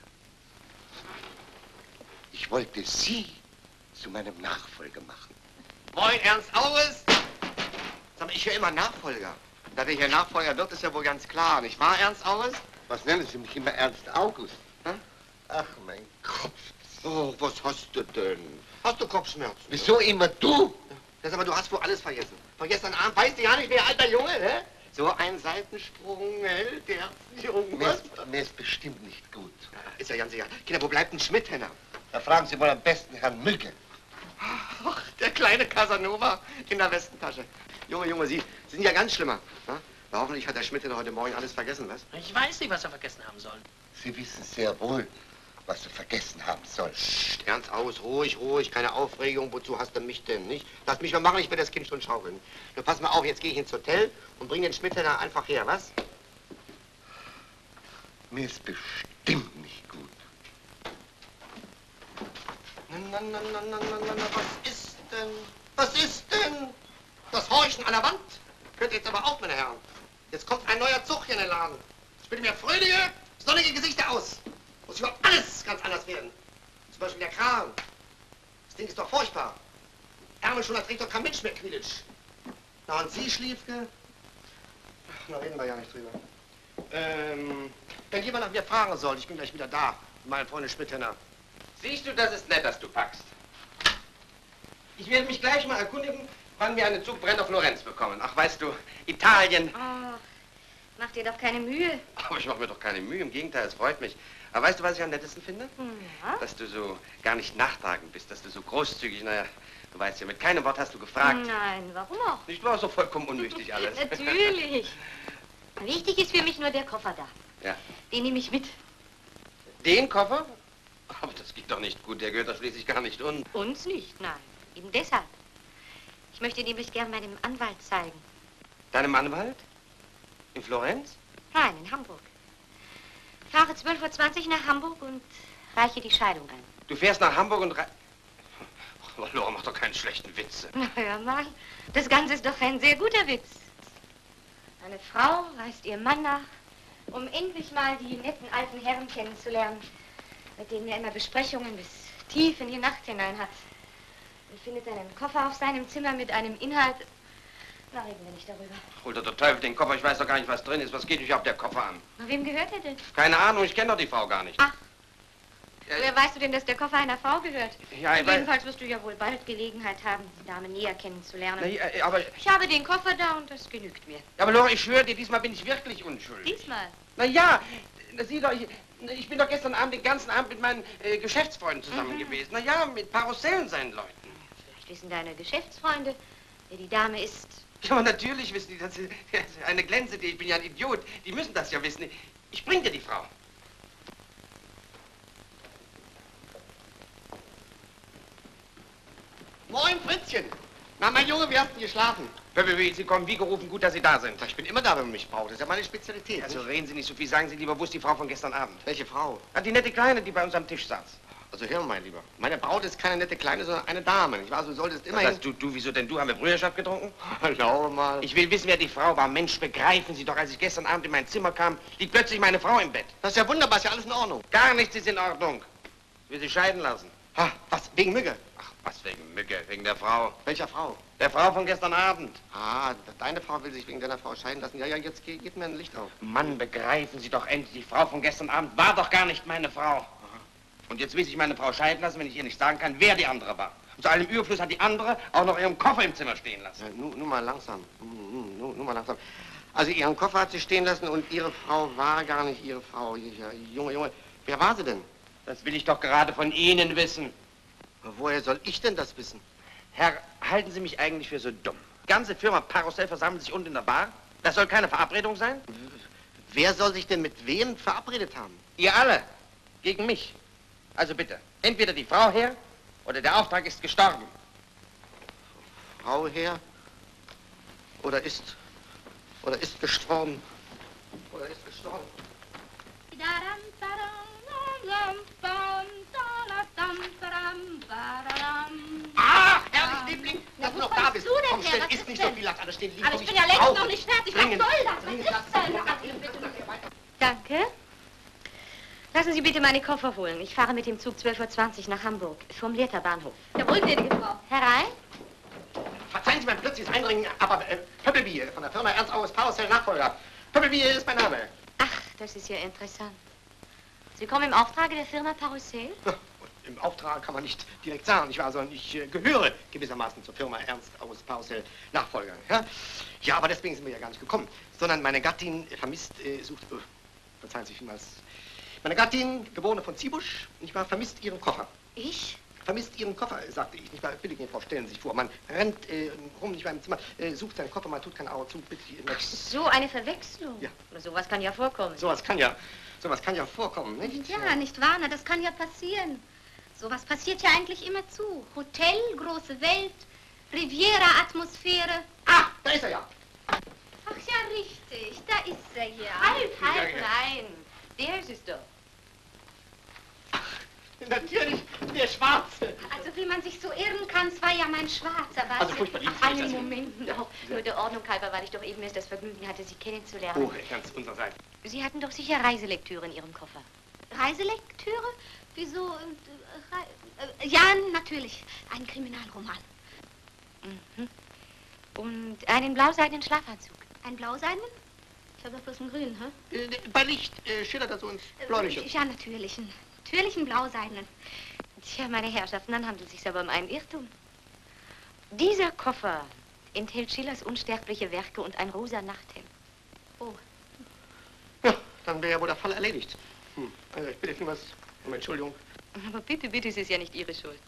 Ich wollte Sie zu meinem Nachfolger machen. Moin, Ernst August. Sag mal, ich höre immer Nachfolger. Dass er hier Nachfolger wird, ist ja wohl ganz klar, nicht wahr, Ernst August? Was nennen Sie mich immer Ernst August? Hm? Ach, mein Kopf. Oh, was hast du denn? Hast du Kopfschmerzen? Wieso immer du? Das aber, du hast wohl alles vergessen. Von gestern Abend weißt du ja nicht mehr, alter Junge, hä? So ein Seitensprung hält der Junge. Mir ist bestimmt nicht gut. Ja, ist ja ganz sicher. Kinder, wo bleibt denn Schmidt-Henner? Da fragen Sie wohl am besten Herrn Mücke. Ach, der kleine Casanova in der Westentasche. Junge, Sie sind ja ganz schlimmer. Na? Na, hoffentlich hat der Schmidt-Henner heute Morgen alles vergessen, was? Ich weiß nicht, was er vergessen haben soll. Sie wissen sehr wohl, was er vergessen haben soll. Psst, Ernst aus, ruhig, keine Aufregung. Wozu hast du mich denn, nicht? Lass mich mal machen, ich will das Kind schon schaukeln. Nur pass mal auf, jetzt gehe ich ins Hotel und bring den Schmidt-Henner einfach her, was? Mir ist bestimmt nicht gut. Na, was ist denn? Was ist denn? Das Horchen an der Wand? Hört jetzt aber auf, meine Herren. Jetzt kommt ein neuer Zug hier in den Laden. Ich bitte mir fröhliche, sonnige Gesichter aus. Muss überhaupt alles ganz anders werden. Zum Beispiel der Kran. Das Ding ist doch furchtbar. Ärmel schon, da trägt doch kein Mensch mehr Quidditch. Na und Sie, Schliefke? Ach, da reden wir ja nicht drüber. Wenn jemand nach mir fragen soll, ich bin gleich wieder da. Meine Freundin Schmidt-Henner. Siehst du, das ist nett, dass du packst. Ich werde mich gleich mal erkundigen, wann wir einen Zug Brenner Florenz bekommen. Ach, weißt du, Italien. Oh, mach dir doch keine Mühe. Aber ich mache mir doch keine Mühe, im Gegenteil, es freut mich. Aber weißt du, was ich am nettesten finde? Ja? Dass du so gar nicht nachtragend bist, dass du so großzügig, naja, du weißt ja, mit keinem Wort hast du gefragt. Nein, warum auch? Nicht wahr, so vollkommen unwichtig alles. Natürlich. Wichtig ist für mich nur der Koffer da. Ja. Den nehme ich mit. Den Koffer? Aber das geht doch nicht gut, der gehört doch schließlich gar nicht uns. Uns nicht, nein. Eben deshalb. Ich möchte nämlich gern meinem Anwalt zeigen. Deinem Anwalt? In Florenz? Nein, in Hamburg. Fahre 12:20 Uhr nach Hamburg und reiche die Scheidung ein. Du fährst nach Hamburg und Oh, Laura, mach doch keinen schlechten Witz. Na, hör mal. Das Ganze ist doch ein sehr guter Witz. Eine Frau reist ihrem Mann nach, um endlich mal die netten alten Herren kennenzulernen, mit denen er immer Besprechungen bis tief in die Nacht hinein hat. Und findet einen Koffer auf seinem Zimmer mit einem Inhalt. Na, reden wir nicht darüber. Hol doch der Teufel den Koffer, ich weiß doch gar nicht, was drin ist. Was geht dich auf der Koffer an? Na, wem gehört er denn? Keine Ahnung, ich kenne doch die Frau gar nicht. Ach. Woher weißt du denn, dass der Koffer einer Frau gehört? Ja, ich weiß- Jedenfalls wirst du ja wohl bald Gelegenheit haben, die Dame näher kennenzulernen. Na, ja, aber Ich habe den Koffer da und das genügt mir. Aber Laura, ich schwöre dir, diesmal bin ich wirklich unschuldig. Diesmal? Na ja, sieh doch, ich bin doch gestern Abend den ganzen Abend mit meinen Geschäftsfreunden zusammen gewesen. Na ja, mit Parussellen seinen Leuten. Vielleicht wissen deine Geschäftsfreunde, wer die Dame ist. Ja, aber natürlich wissen die, das ist eine Glänze, ich bin ja ein Idiot. Die müssen das ja wissen. Ich bring dir die Frau. Moin, Fritzchen. Na, mein Junge, wie hast du geschlafen? Sie kommen wie gerufen, gut, dass Sie da sind. Ich bin immer da, wenn man mich braucht. Das ist ja meine Spezialität. Also reden Sie nicht so viel, sagen Sie lieber, wo ist die Frau von gestern Abend? Welche Frau? Ja, die nette Kleine, die bei uns am Tisch saß. Also hör mal, mein Lieber. Meine Braut ist keine nette Kleine, sondern eine Dame. Ich weiß, du solltest immerhin... Was heißt du, wieso denn du? Haben wir Brüderschaft getrunken? Glaube mal. Ich will wissen, wer die Frau war. Mensch, begreifen Sie doch, als ich gestern Abend in mein Zimmer kam, liegt plötzlich meine Frau im Bett. Das ist ja wunderbar, ist ja alles in Ordnung. Gar nichts ist in Ordnung. Ich will sie scheiden lassen. Ha, was, wegen Mücke? Ach, was wegen Mücke? Wegen der Frau. Welcher Frau? Der Frau von gestern Abend. Ah, deine Frau will sich wegen deiner Frau scheiden lassen. Ja, jetzt geht mir ein Licht auf. Mann, begreifen Sie doch endlich, die Frau von gestern Abend war doch gar nicht meine Frau. Aha. Und jetzt will sich meine Frau scheiden lassen, wenn ich ihr nicht sagen kann, wer die andere war. Und zu allem Überfluss hat die andere auch noch ihren Koffer im Zimmer stehen lassen. Ja, nur mal langsam. Nur mal langsam. Also ihren Koffer hat sie stehen lassen und ihre Frau war gar nicht ihre Frau. Ja, Junge, wer war sie denn? Das will ich doch gerade von Ihnen wissen. Woher soll ich denn das wissen? Herr, halten Sie mich eigentlich für so dumm? Die ganze Firma Parussell versammelt sich unten in der Bar. Das soll keine Verabredung sein? Wer soll sich denn mit wem verabredet haben? Ihr alle. Gegen mich. Also bitte, entweder die Frau her oder der Auftrag ist gestorben. Frau her Oder ist gestorben. Oder ist gestorben. Ach, herrlich, Liebling, dass du noch da bist. Komm, schnell, isst nicht so viel, lass alles stehen liegen. Aber ich bin ja längst noch nicht fertig. Was soll das? Was ist denn? Danke. Lassen Sie bitte meine Koffer holen. Ich fahre mit dem Zug 12:20 Uhr nach Hamburg, vom Lehrter Bahnhof. Jawohl, gnädige Frau. Herein? Verzeihen Sie mein plötzliches Eindringen, aber Pöppelby von der Firma Ernst August Powercell Nachfolger. Pöppelby ist mein Name. Ach, das ist ja interessant. Sie kommen im Auftrage der Firma Paroussel? Im Auftrag kann man nicht direkt sagen, nicht wahr, sondern ich gehöre gewissermaßen zur Firma Ernst August Powercell Nachfolger. Ja, aber deswegen sind wir ja gar nicht gekommen, sondern meine Gattin verzeihen Sie vielmals, meine Gattin, geborene von Ziebusch, nicht wahr, vermisst ihren Koffer. Ich? Vermisst ihren Koffer, sagte ich, nicht wahr, billige Frau, stellen Sie sich vor, man rennt rum, nicht wahr, im Zimmer, sucht seinen Koffer, man tut kein Auge zu, bitte. Ach, so eine Verwechslung? Ja. Sowas kann ja vorkommen. Sowas kann ja vorkommen, nicht? Ja, nicht wahr? Na, das kann ja passieren. Sowas passiert ja eigentlich immer zu. Hotel, große Welt, Riviera-Atmosphäre. Ah, da ist er ja. Ach ja, richtig, da ist er ja. Halt rein. Der ist es doch. Natürlich, der Schwarze. Also wie man sich so irren kann, es war ja mein Schwarzer, was? Also furchtbar lieb. Einen Moment noch. Nur der Ordnung halber, weil ich doch eben erst das Vergnügen hatte, Sie kennenzulernen. Oh, ganz unsererseits. Sie hatten doch sicher Reiselektüre in Ihrem Koffer. Reiselektüre? Wieso? Ja, natürlich. Ein Kriminalroman. Mhm. Und einen blauseidenen Schlafanzug. Ein blauseidenen? Ich habe doch bloß einen grünen, hä? Bei Licht schillert er so ins Bläuliche. Ja, natürlich. Einen natürlichen blauseidenen. Tja, meine Herrschaften, dann handelt es sich aber um einen Irrtum. Dieser Koffer enthält Schillers unsterbliche Werke und ein rosa Nachthemd. Oh. Ja, dann wäre ja wohl der Fall erledigt. Also ich bitte vielmals um Entschuldigung. Aber bitte, bitte, es ist ja nicht Ihre Schuld.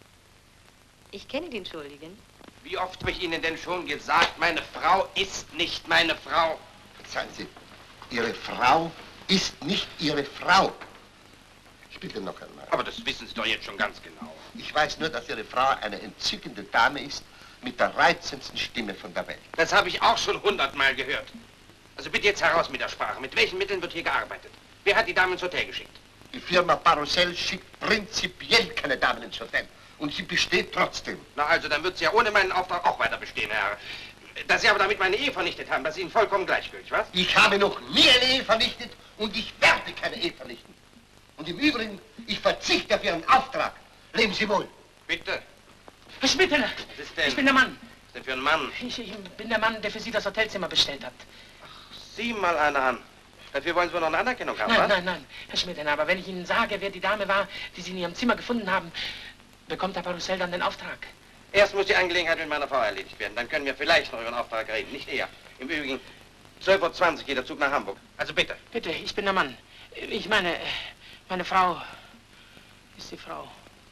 Ich kenne den Schuldigen. Wie oft habe ich Ihnen denn schon gesagt, meine Frau ist nicht meine Frau? Verzeihen Sie, Ihre Frau ist nicht Ihre Frau. Ich bitte noch einmal. Aber das wissen Sie doch jetzt schon ganz genau. Ich weiß nur, dass Ihre Frau eine entzückende Dame ist, mit der reizendsten Stimme von der Welt. Das habe ich auch schon 100-mal gehört. Also bitte jetzt heraus mit der Sprache. Mit welchen Mitteln wird hier gearbeitet? Wer hat die Dame ins Hotel geschickt? Die Firma Paroussel schickt prinzipiell keine Damen ins Hotel. Und sie besteht trotzdem. Na also, dann wird sie ja ohne meinen Auftrag auch weiter bestehen, Herr. Dass Sie aber damit meine Ehe vernichtet haben, das ist Ihnen vollkommen gleichgültig, was? Ich habe noch nie eine Ehe vernichtet und ich werde keine Ehe vernichten. Und im Übrigen, ich verzichte auf Ihren Auftrag. Leben Sie wohl. Bitte. Herr Schmidtener, Was ist denn? ich bin der Mann. Was ist denn für ein Mann? Ich bin der Mann, der für Sie das Hotelzimmer bestellt hat. Sieh mal einer an. Dafür wollen Sie wohl noch eine Anerkennung haben, was? Nein, Herr Schmidtener, aber wenn ich Ihnen sage, wer die Dame war, die Sie in Ihrem Zimmer gefunden haben, bekommt Herr Paroussel dann den Auftrag. Erst muss die Angelegenheit mit meiner Frau erledigt werden. Dann können wir vielleicht noch über den Auftrag reden, nicht eher. Im Übrigen, 12:20 Uhr geht der Zug nach Hamburg. Also bitte. Bitte, ich bin der Mann. Ich meine Frau ist die Frau.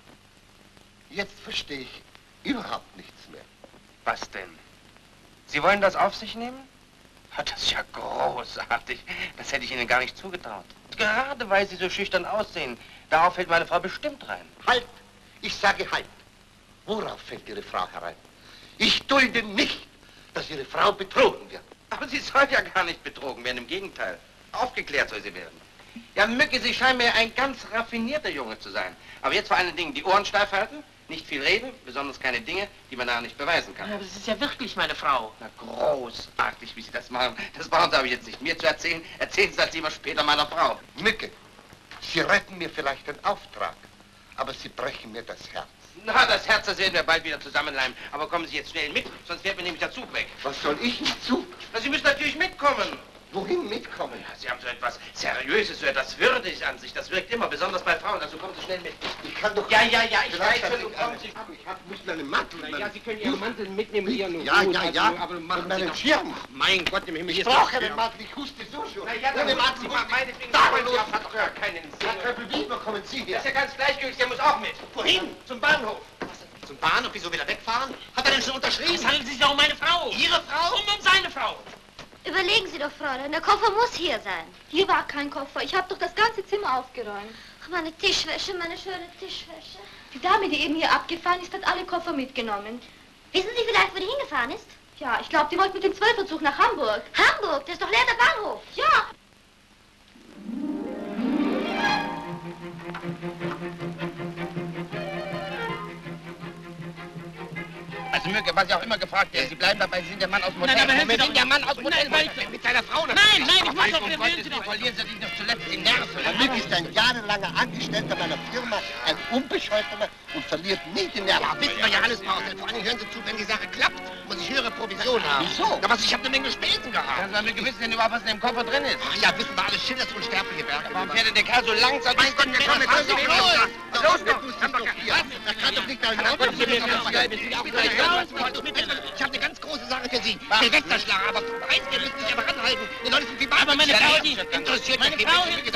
Jetzt verstehe ich überhaupt nichts mehr. Was denn? Sie wollen das auf sich nehmen? Das ist ja großartig. Das hätte ich Ihnen gar nicht zugetraut. Gerade weil Sie so schüchtern aussehen. Darauf fällt meine Frau bestimmt rein. Halt! Ich sage halt. Worauf fällt Ihre Frau herein? Ich dulde nicht, dass Ihre Frau betrogen wird. Aber sie soll ja gar nicht betrogen werden, im Gegenteil. Aufgeklärt soll sie werden. Ja, Mücke, Sie scheinen mir ein ganz raffinierter Junge zu sein. Aber jetzt vor allen Dingen die Ohren steif halten, nicht viel reden, besonders keine Dinge, die man nachher nicht beweisen kann. Aber das ist ja wirklich meine Frau. Na, großartig, wie Sie das machen. Das brauchen Sie aber jetzt nicht mir zu erzählen. Erzählen Sie das lieber später meiner Frau. Mücke, Sie retten mir vielleicht den Auftrag, aber Sie brechen mir das Herz. Na, das Herz, das werden wir bald wieder zusammenleimen. Aber kommen Sie jetzt schnell mit, sonst fährt mir nämlich der Zug weg. Was soll ich im Zug? Na, Sie müssen natürlich mitkommen. Wohin mitkommen? Ja, Sie haben so etwas Seriöses, so etwas Würdiges an sich. Das wirkt immer, besonders bei Frauen. Also kommen Sie schnell mit. Ich kann doch... Ja, ich weiß schon, du ich kommst. Ich muss meinen Mantel... Ja, Sie können Ihren Mantel mitnehmen, Ihren Ja, Hut, aber machen Sie doch... Schirm. Mein Gott, im Himmel, Ich brauche den Mantel, ich huste so schon. Na ja, ohne Mantel, meinetwegen, das hat doch gar keinen Sinn. Herr Köppel, wo kommen Sie her? Das ist ja ganz gleichgültig, der muss auch mit. Wohin? Zum Bahnhof. Zum Bahnhof? Wieso wieder wegfahren? Hat er denn schon unterschrieben? Es handelt sich doch um meine Frau. Ihre Frau? Um seine Frau. Überlegen Sie doch, Fräulein, der Koffer muss hier sein. Hier war kein Koffer. Ich habe doch das ganze Zimmer aufgeräumt. Ach, meine Tischwäsche, meine schöne Tischwäsche. Die Dame, die eben hier abgefahren ist, hat alle Koffer mitgenommen. Wissen Sie vielleicht, wo die hingefahren ist? Ja, ich glaube, die wollten mit dem 12er-Zug nach Hamburg. Hamburg? Das ist doch leer der Bahnhof. Ja. Also Mücke, was ich auch immer gefragt werde, Sie bleiben dabei, Sie sind der Mann aus dem Hotel. Nein, aber hören Sie Sie sind doch- der Mann aus dem Hotel. Nein, Mit seiner Frau. Nein, ich mach doch, Um hören Gottes Sie Willen, doch. verlieren Sie nicht noch zuletzt die Nerven. Herr Mücke ist ein jahrelanger Angestellter meiner Firma, ein Unbescholtener und verliert nie den Nerven. Ja, wissen wir ja alles, Pausel. Vor allem hören Sie zu, wenn die Sache klappt, muss ich höhere Provision haben. Wieso? Na was, ich habe eine Menge Spesen gehabt. Also, Herr Mücke, wissen Sie denn überhaupt, was in dem Koffer drin ist? Ach ja, wissen wir alles, Schillers unsterbliche Werke. Warum fährt denn der Kerl so langsam? Mein Gott, wir kommen Was jetzt ist los. los? Los doch, da kann doch nicht dein Auto. Ich habe eine ganz große Sache für Sie. Silvesterschlag, aber preisgeben müssen Sie aber ranhalten. Die Leute sind wie Barben. Aber meine Frau, die interessiert meine mich Frau, nicht.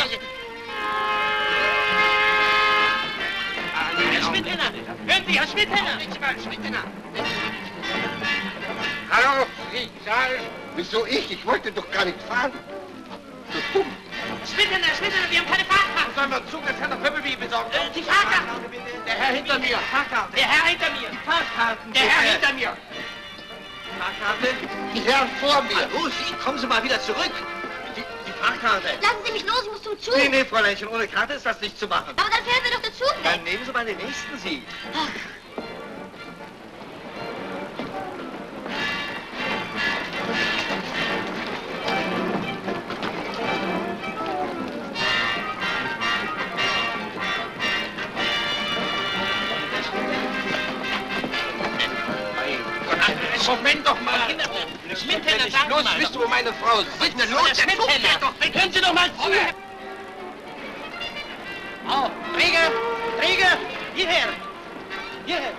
Herr Schmidthenner! Hören Sie, Herr Schmidthenner! Schmidthenner! Hallo, Charles. Wieso ich? Ich wollte doch gar nicht fahren. So dumm. Schmidthenner, wir haben keine Fahrkarte! Sollen wir einen Zug des Herrn Pöppelby besorgen? Die Fahrkarte! Der Herr hinter mir. Fahrkarte. Der Herr hinter mir! Die Fahrkarten. Der Herr hinter mir! Fahrkarte. Die Herren vor mir. Hallo, Sie, kommen Sie mal wieder zurück. Die Fahrkarte. Lassen Sie mich los, ich muss zum Zug. Nee, Fräuleinchen, ohne Karte ist das nicht zu machen. Aber dann fährt mir doch der Zug weg. Dann nehmen Sie mal den nächsten Sie. Moment doch mal! Schmidthenner, sagen Los, Sie mal! wisst du, wo meine Frau sitzt? Los, der Schmidthenner! Hören Sie doch mal zu! Oh, Träger! Hierher! Hierher!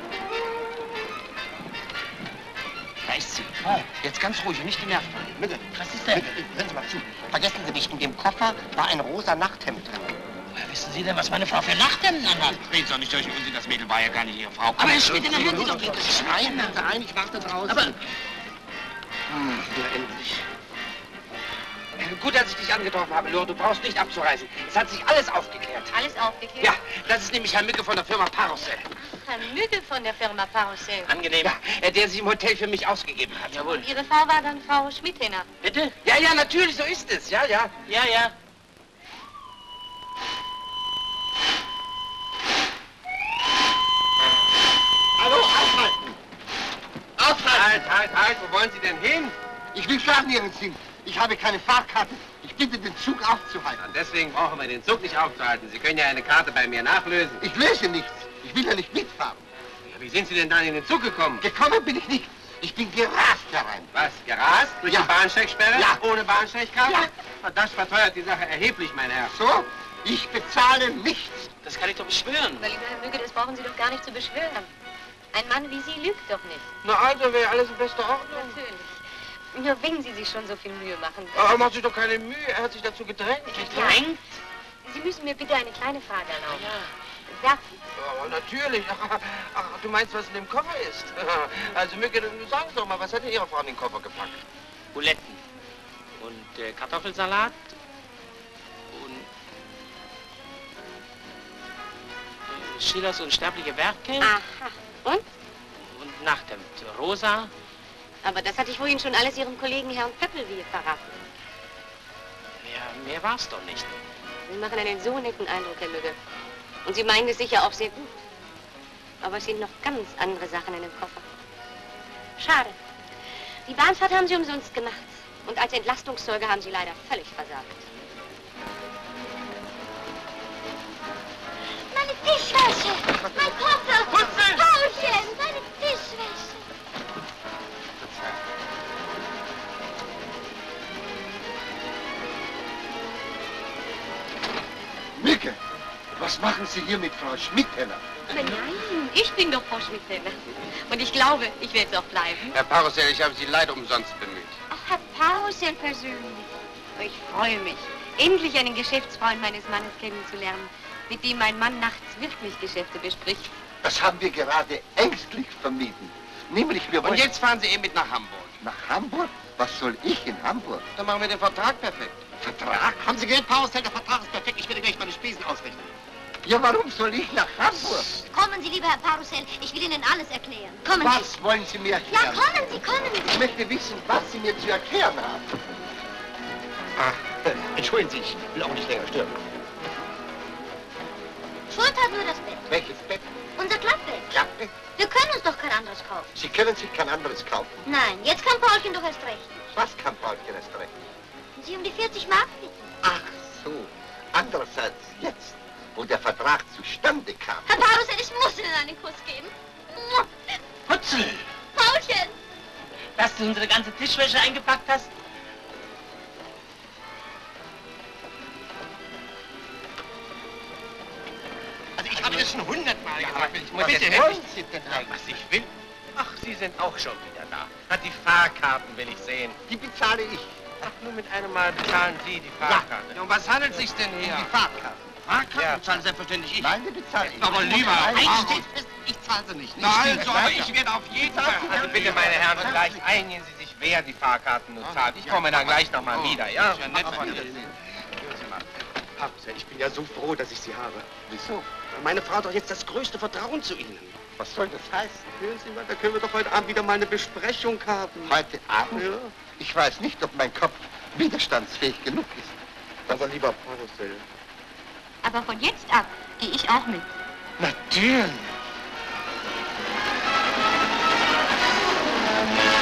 Da ist sie. Jetzt ganz ruhig und nicht die Nerven. Mücke, Was ist denn? hören Sie mal zu. Vergessen Sie nicht, in dem Koffer war ein rosa Nachthemd drin. Woher wissen Sie denn, was meine Frau für Nachthemden anhat? Reden Sie doch nicht durch den Unsinn, das Mädel war ja gar nicht Ihre Frau. Aber Herr Schmidthenner, hören Sie doch bitte! Schreien Sie ein, ich warte draußen. Aber Na endlich. Gut, dass ich dich angetroffen habe, Lore. Du brauchst nicht abzureisen. Es hat sich alles aufgeklärt. Alles aufgeklärt? Ja, das ist nämlich Herr Mücke von der Firma Paracel. Herr Mügge von der Firma Paracel. Angenehm. Ja, der sich im Hotel für mich ausgegeben hat. Jawohl. Ihre Frau war dann Frau Schmidthenner. Bitte? Ja, ja, natürlich, so ist es. Ja, ja. Ja, ja. Hallo, aushalten. Aushalten. Halt, wo wollen Sie denn hin? Ich will gar nirgends hin. Ich habe keine Fahrkarte. Ich bitte, den Zug aufzuhalten. Ja, deswegen brauchen wir den Zug nicht aufzuhalten. Sie können ja eine Karte bei mir nachlösen. Ich löse nichts. Ich will ja nicht mitfahren. Ja, wie sind Sie denn dann in den Zug gekommen? Gekommen bin ich nicht. Ich bin gerast herein. Was, gerast? Durch Ja. die Bahnsteigsperre? Ja. Ohne Bahnsteigkarte? Ja. Na, das verteuert die Sache erheblich, mein Herr. So? Ich bezahle nichts. Das kann ich doch beschwören. Aber lieber Herr Mügge, das brauchen Sie doch gar nicht zu beschwören. Ein Mann wie Sie lügt doch nicht. Na also, wäre alles in bester Ordnung. Natürlich. Nur wenn Sie sich schon so viel Mühe machen. Aber macht sich doch keine Mühe, er hat sich dazu gedrängt. Gedrängt? Sie müssen mir bitte eine kleine Frage erlauben. Darf ich? Ja, natürlich. Ach, du meinst, was in dem Koffer ist? Also, Mücke, sagen Sie doch mal, was hat denn Ihre Frau in den Koffer gepackt? Buletten. Und Kartoffelsalat. Und Schillers unsterbliche Werke. Aha. Und? Und Nachthemd. Rosa. Aber das hatte ich vorhin schon alles Ihrem Kollegen Herrn Pöppelby verraten. Mehr war's doch nicht. Sie machen einen so netten Eindruck, Herr Mügge. Und Sie meinen es sicher auch sehr gut. Aber es sind noch ganz andere Sachen in dem Koffer. Schade. Die Bahnfahrt haben Sie umsonst gemacht. Und als Entlastungszeuge haben Sie leider völlig versagt. Meine Tischwäsche! Mein Koffer! Paulchen! Meine Tischwäsche! Mücke, was machen Sie hier mit Frau Schmidthenner? Nein, ich bin doch Frau Schmidthenner. Und ich glaube, ich werde es auch bleiben. Herr Paracel, ich habe Sie leider umsonst bemüht. Ach, Herr Paracel persönlich. Ich freue mich, endlich einen Geschäftsfreund meines Mannes kennenzulernen, mit dem mein Mann nachts wirklich Geschäfte bespricht. Das haben wir gerade ängstlich vermieden. Nämlich, wir wollen... Und jetzt fahren Sie eben mit nach Hamburg. Nach Hamburg? Was soll ich in Hamburg? Dann machen wir den Vertrag perfekt. Vertrag? Haben Sie gehört, Paracel, der Vertrag ist perfekt. Ich werde gleich meine Spesen ausrechnen. Ja, warum soll ich nach Hamburg? Kommen Sie, lieber Herr Parussell, ich will Ihnen alles erklären. Kommen Was wollen Sie mir Sie. Ja, erklären? kommen Sie. Ich möchte wissen, was Sie mir zu erklären haben. Ach, entschuldigen Sie, ich will auch nicht länger stören. Schuld hat nur das Bett. Welches Bett? Unser Klappbett. Klappe? Wir können uns doch kein anderes kaufen. Sie können sich kein anderes kaufen. Nein, jetzt kann Paulchen doch erst recht. Was kann Paulchen erst recht? Sie um die 40 Mark bitten. Ach so. Andererseits jetzt, wo der Vertrag zustande kam. Herr Parussell, ich muss Ihnen einen Kuss geben. Putzel! Paulchen! Dass du unsere ganze Tischwäsche eingepackt hast? Also ich habe das schon 100-mal gesagt. Ich muss Bitte, jetzt wollen Sie denn was ich will? Ach, Sie sind auch schon wieder da. Na, die Fahrkarten will ich sehen. Die bezahle ich. Ach, nur mit einem Mal bezahlen Sie die Fahrkarte. Ja, um was handelt es sich denn hier? Die Fahrkarte. Fahrkarten Ja. bezahlen selbstverständlich ich. Nein, die bezahle ich. Aber lieber, Eins steht fest, ich zahle sie nicht. Na also, aber ich werde auf jeden Fall... Also bitte, meine Herren, gleich einigen Sie sich, wer die Fahrkarten nun zahlt. Ich komme dann gleich noch mal wieder, ja? Ist ja nett von Ihnen. Hören Sie mal. Parussell, ich bin ja so froh, dass ich Sie habe. Wieso? Meine Frau hat doch jetzt das größte Vertrauen zu Ihnen. Was soll das heißen? Hören Sie mal, da können wir doch heute Abend wieder mal eine Besprechung haben. Heute Abend? Ja. Ich weiß nicht, ob mein Kopf widerstandsfähig genug ist. Aber lieber Parussell. Aber von jetzt ab gehe ich auch mit. Natürlich.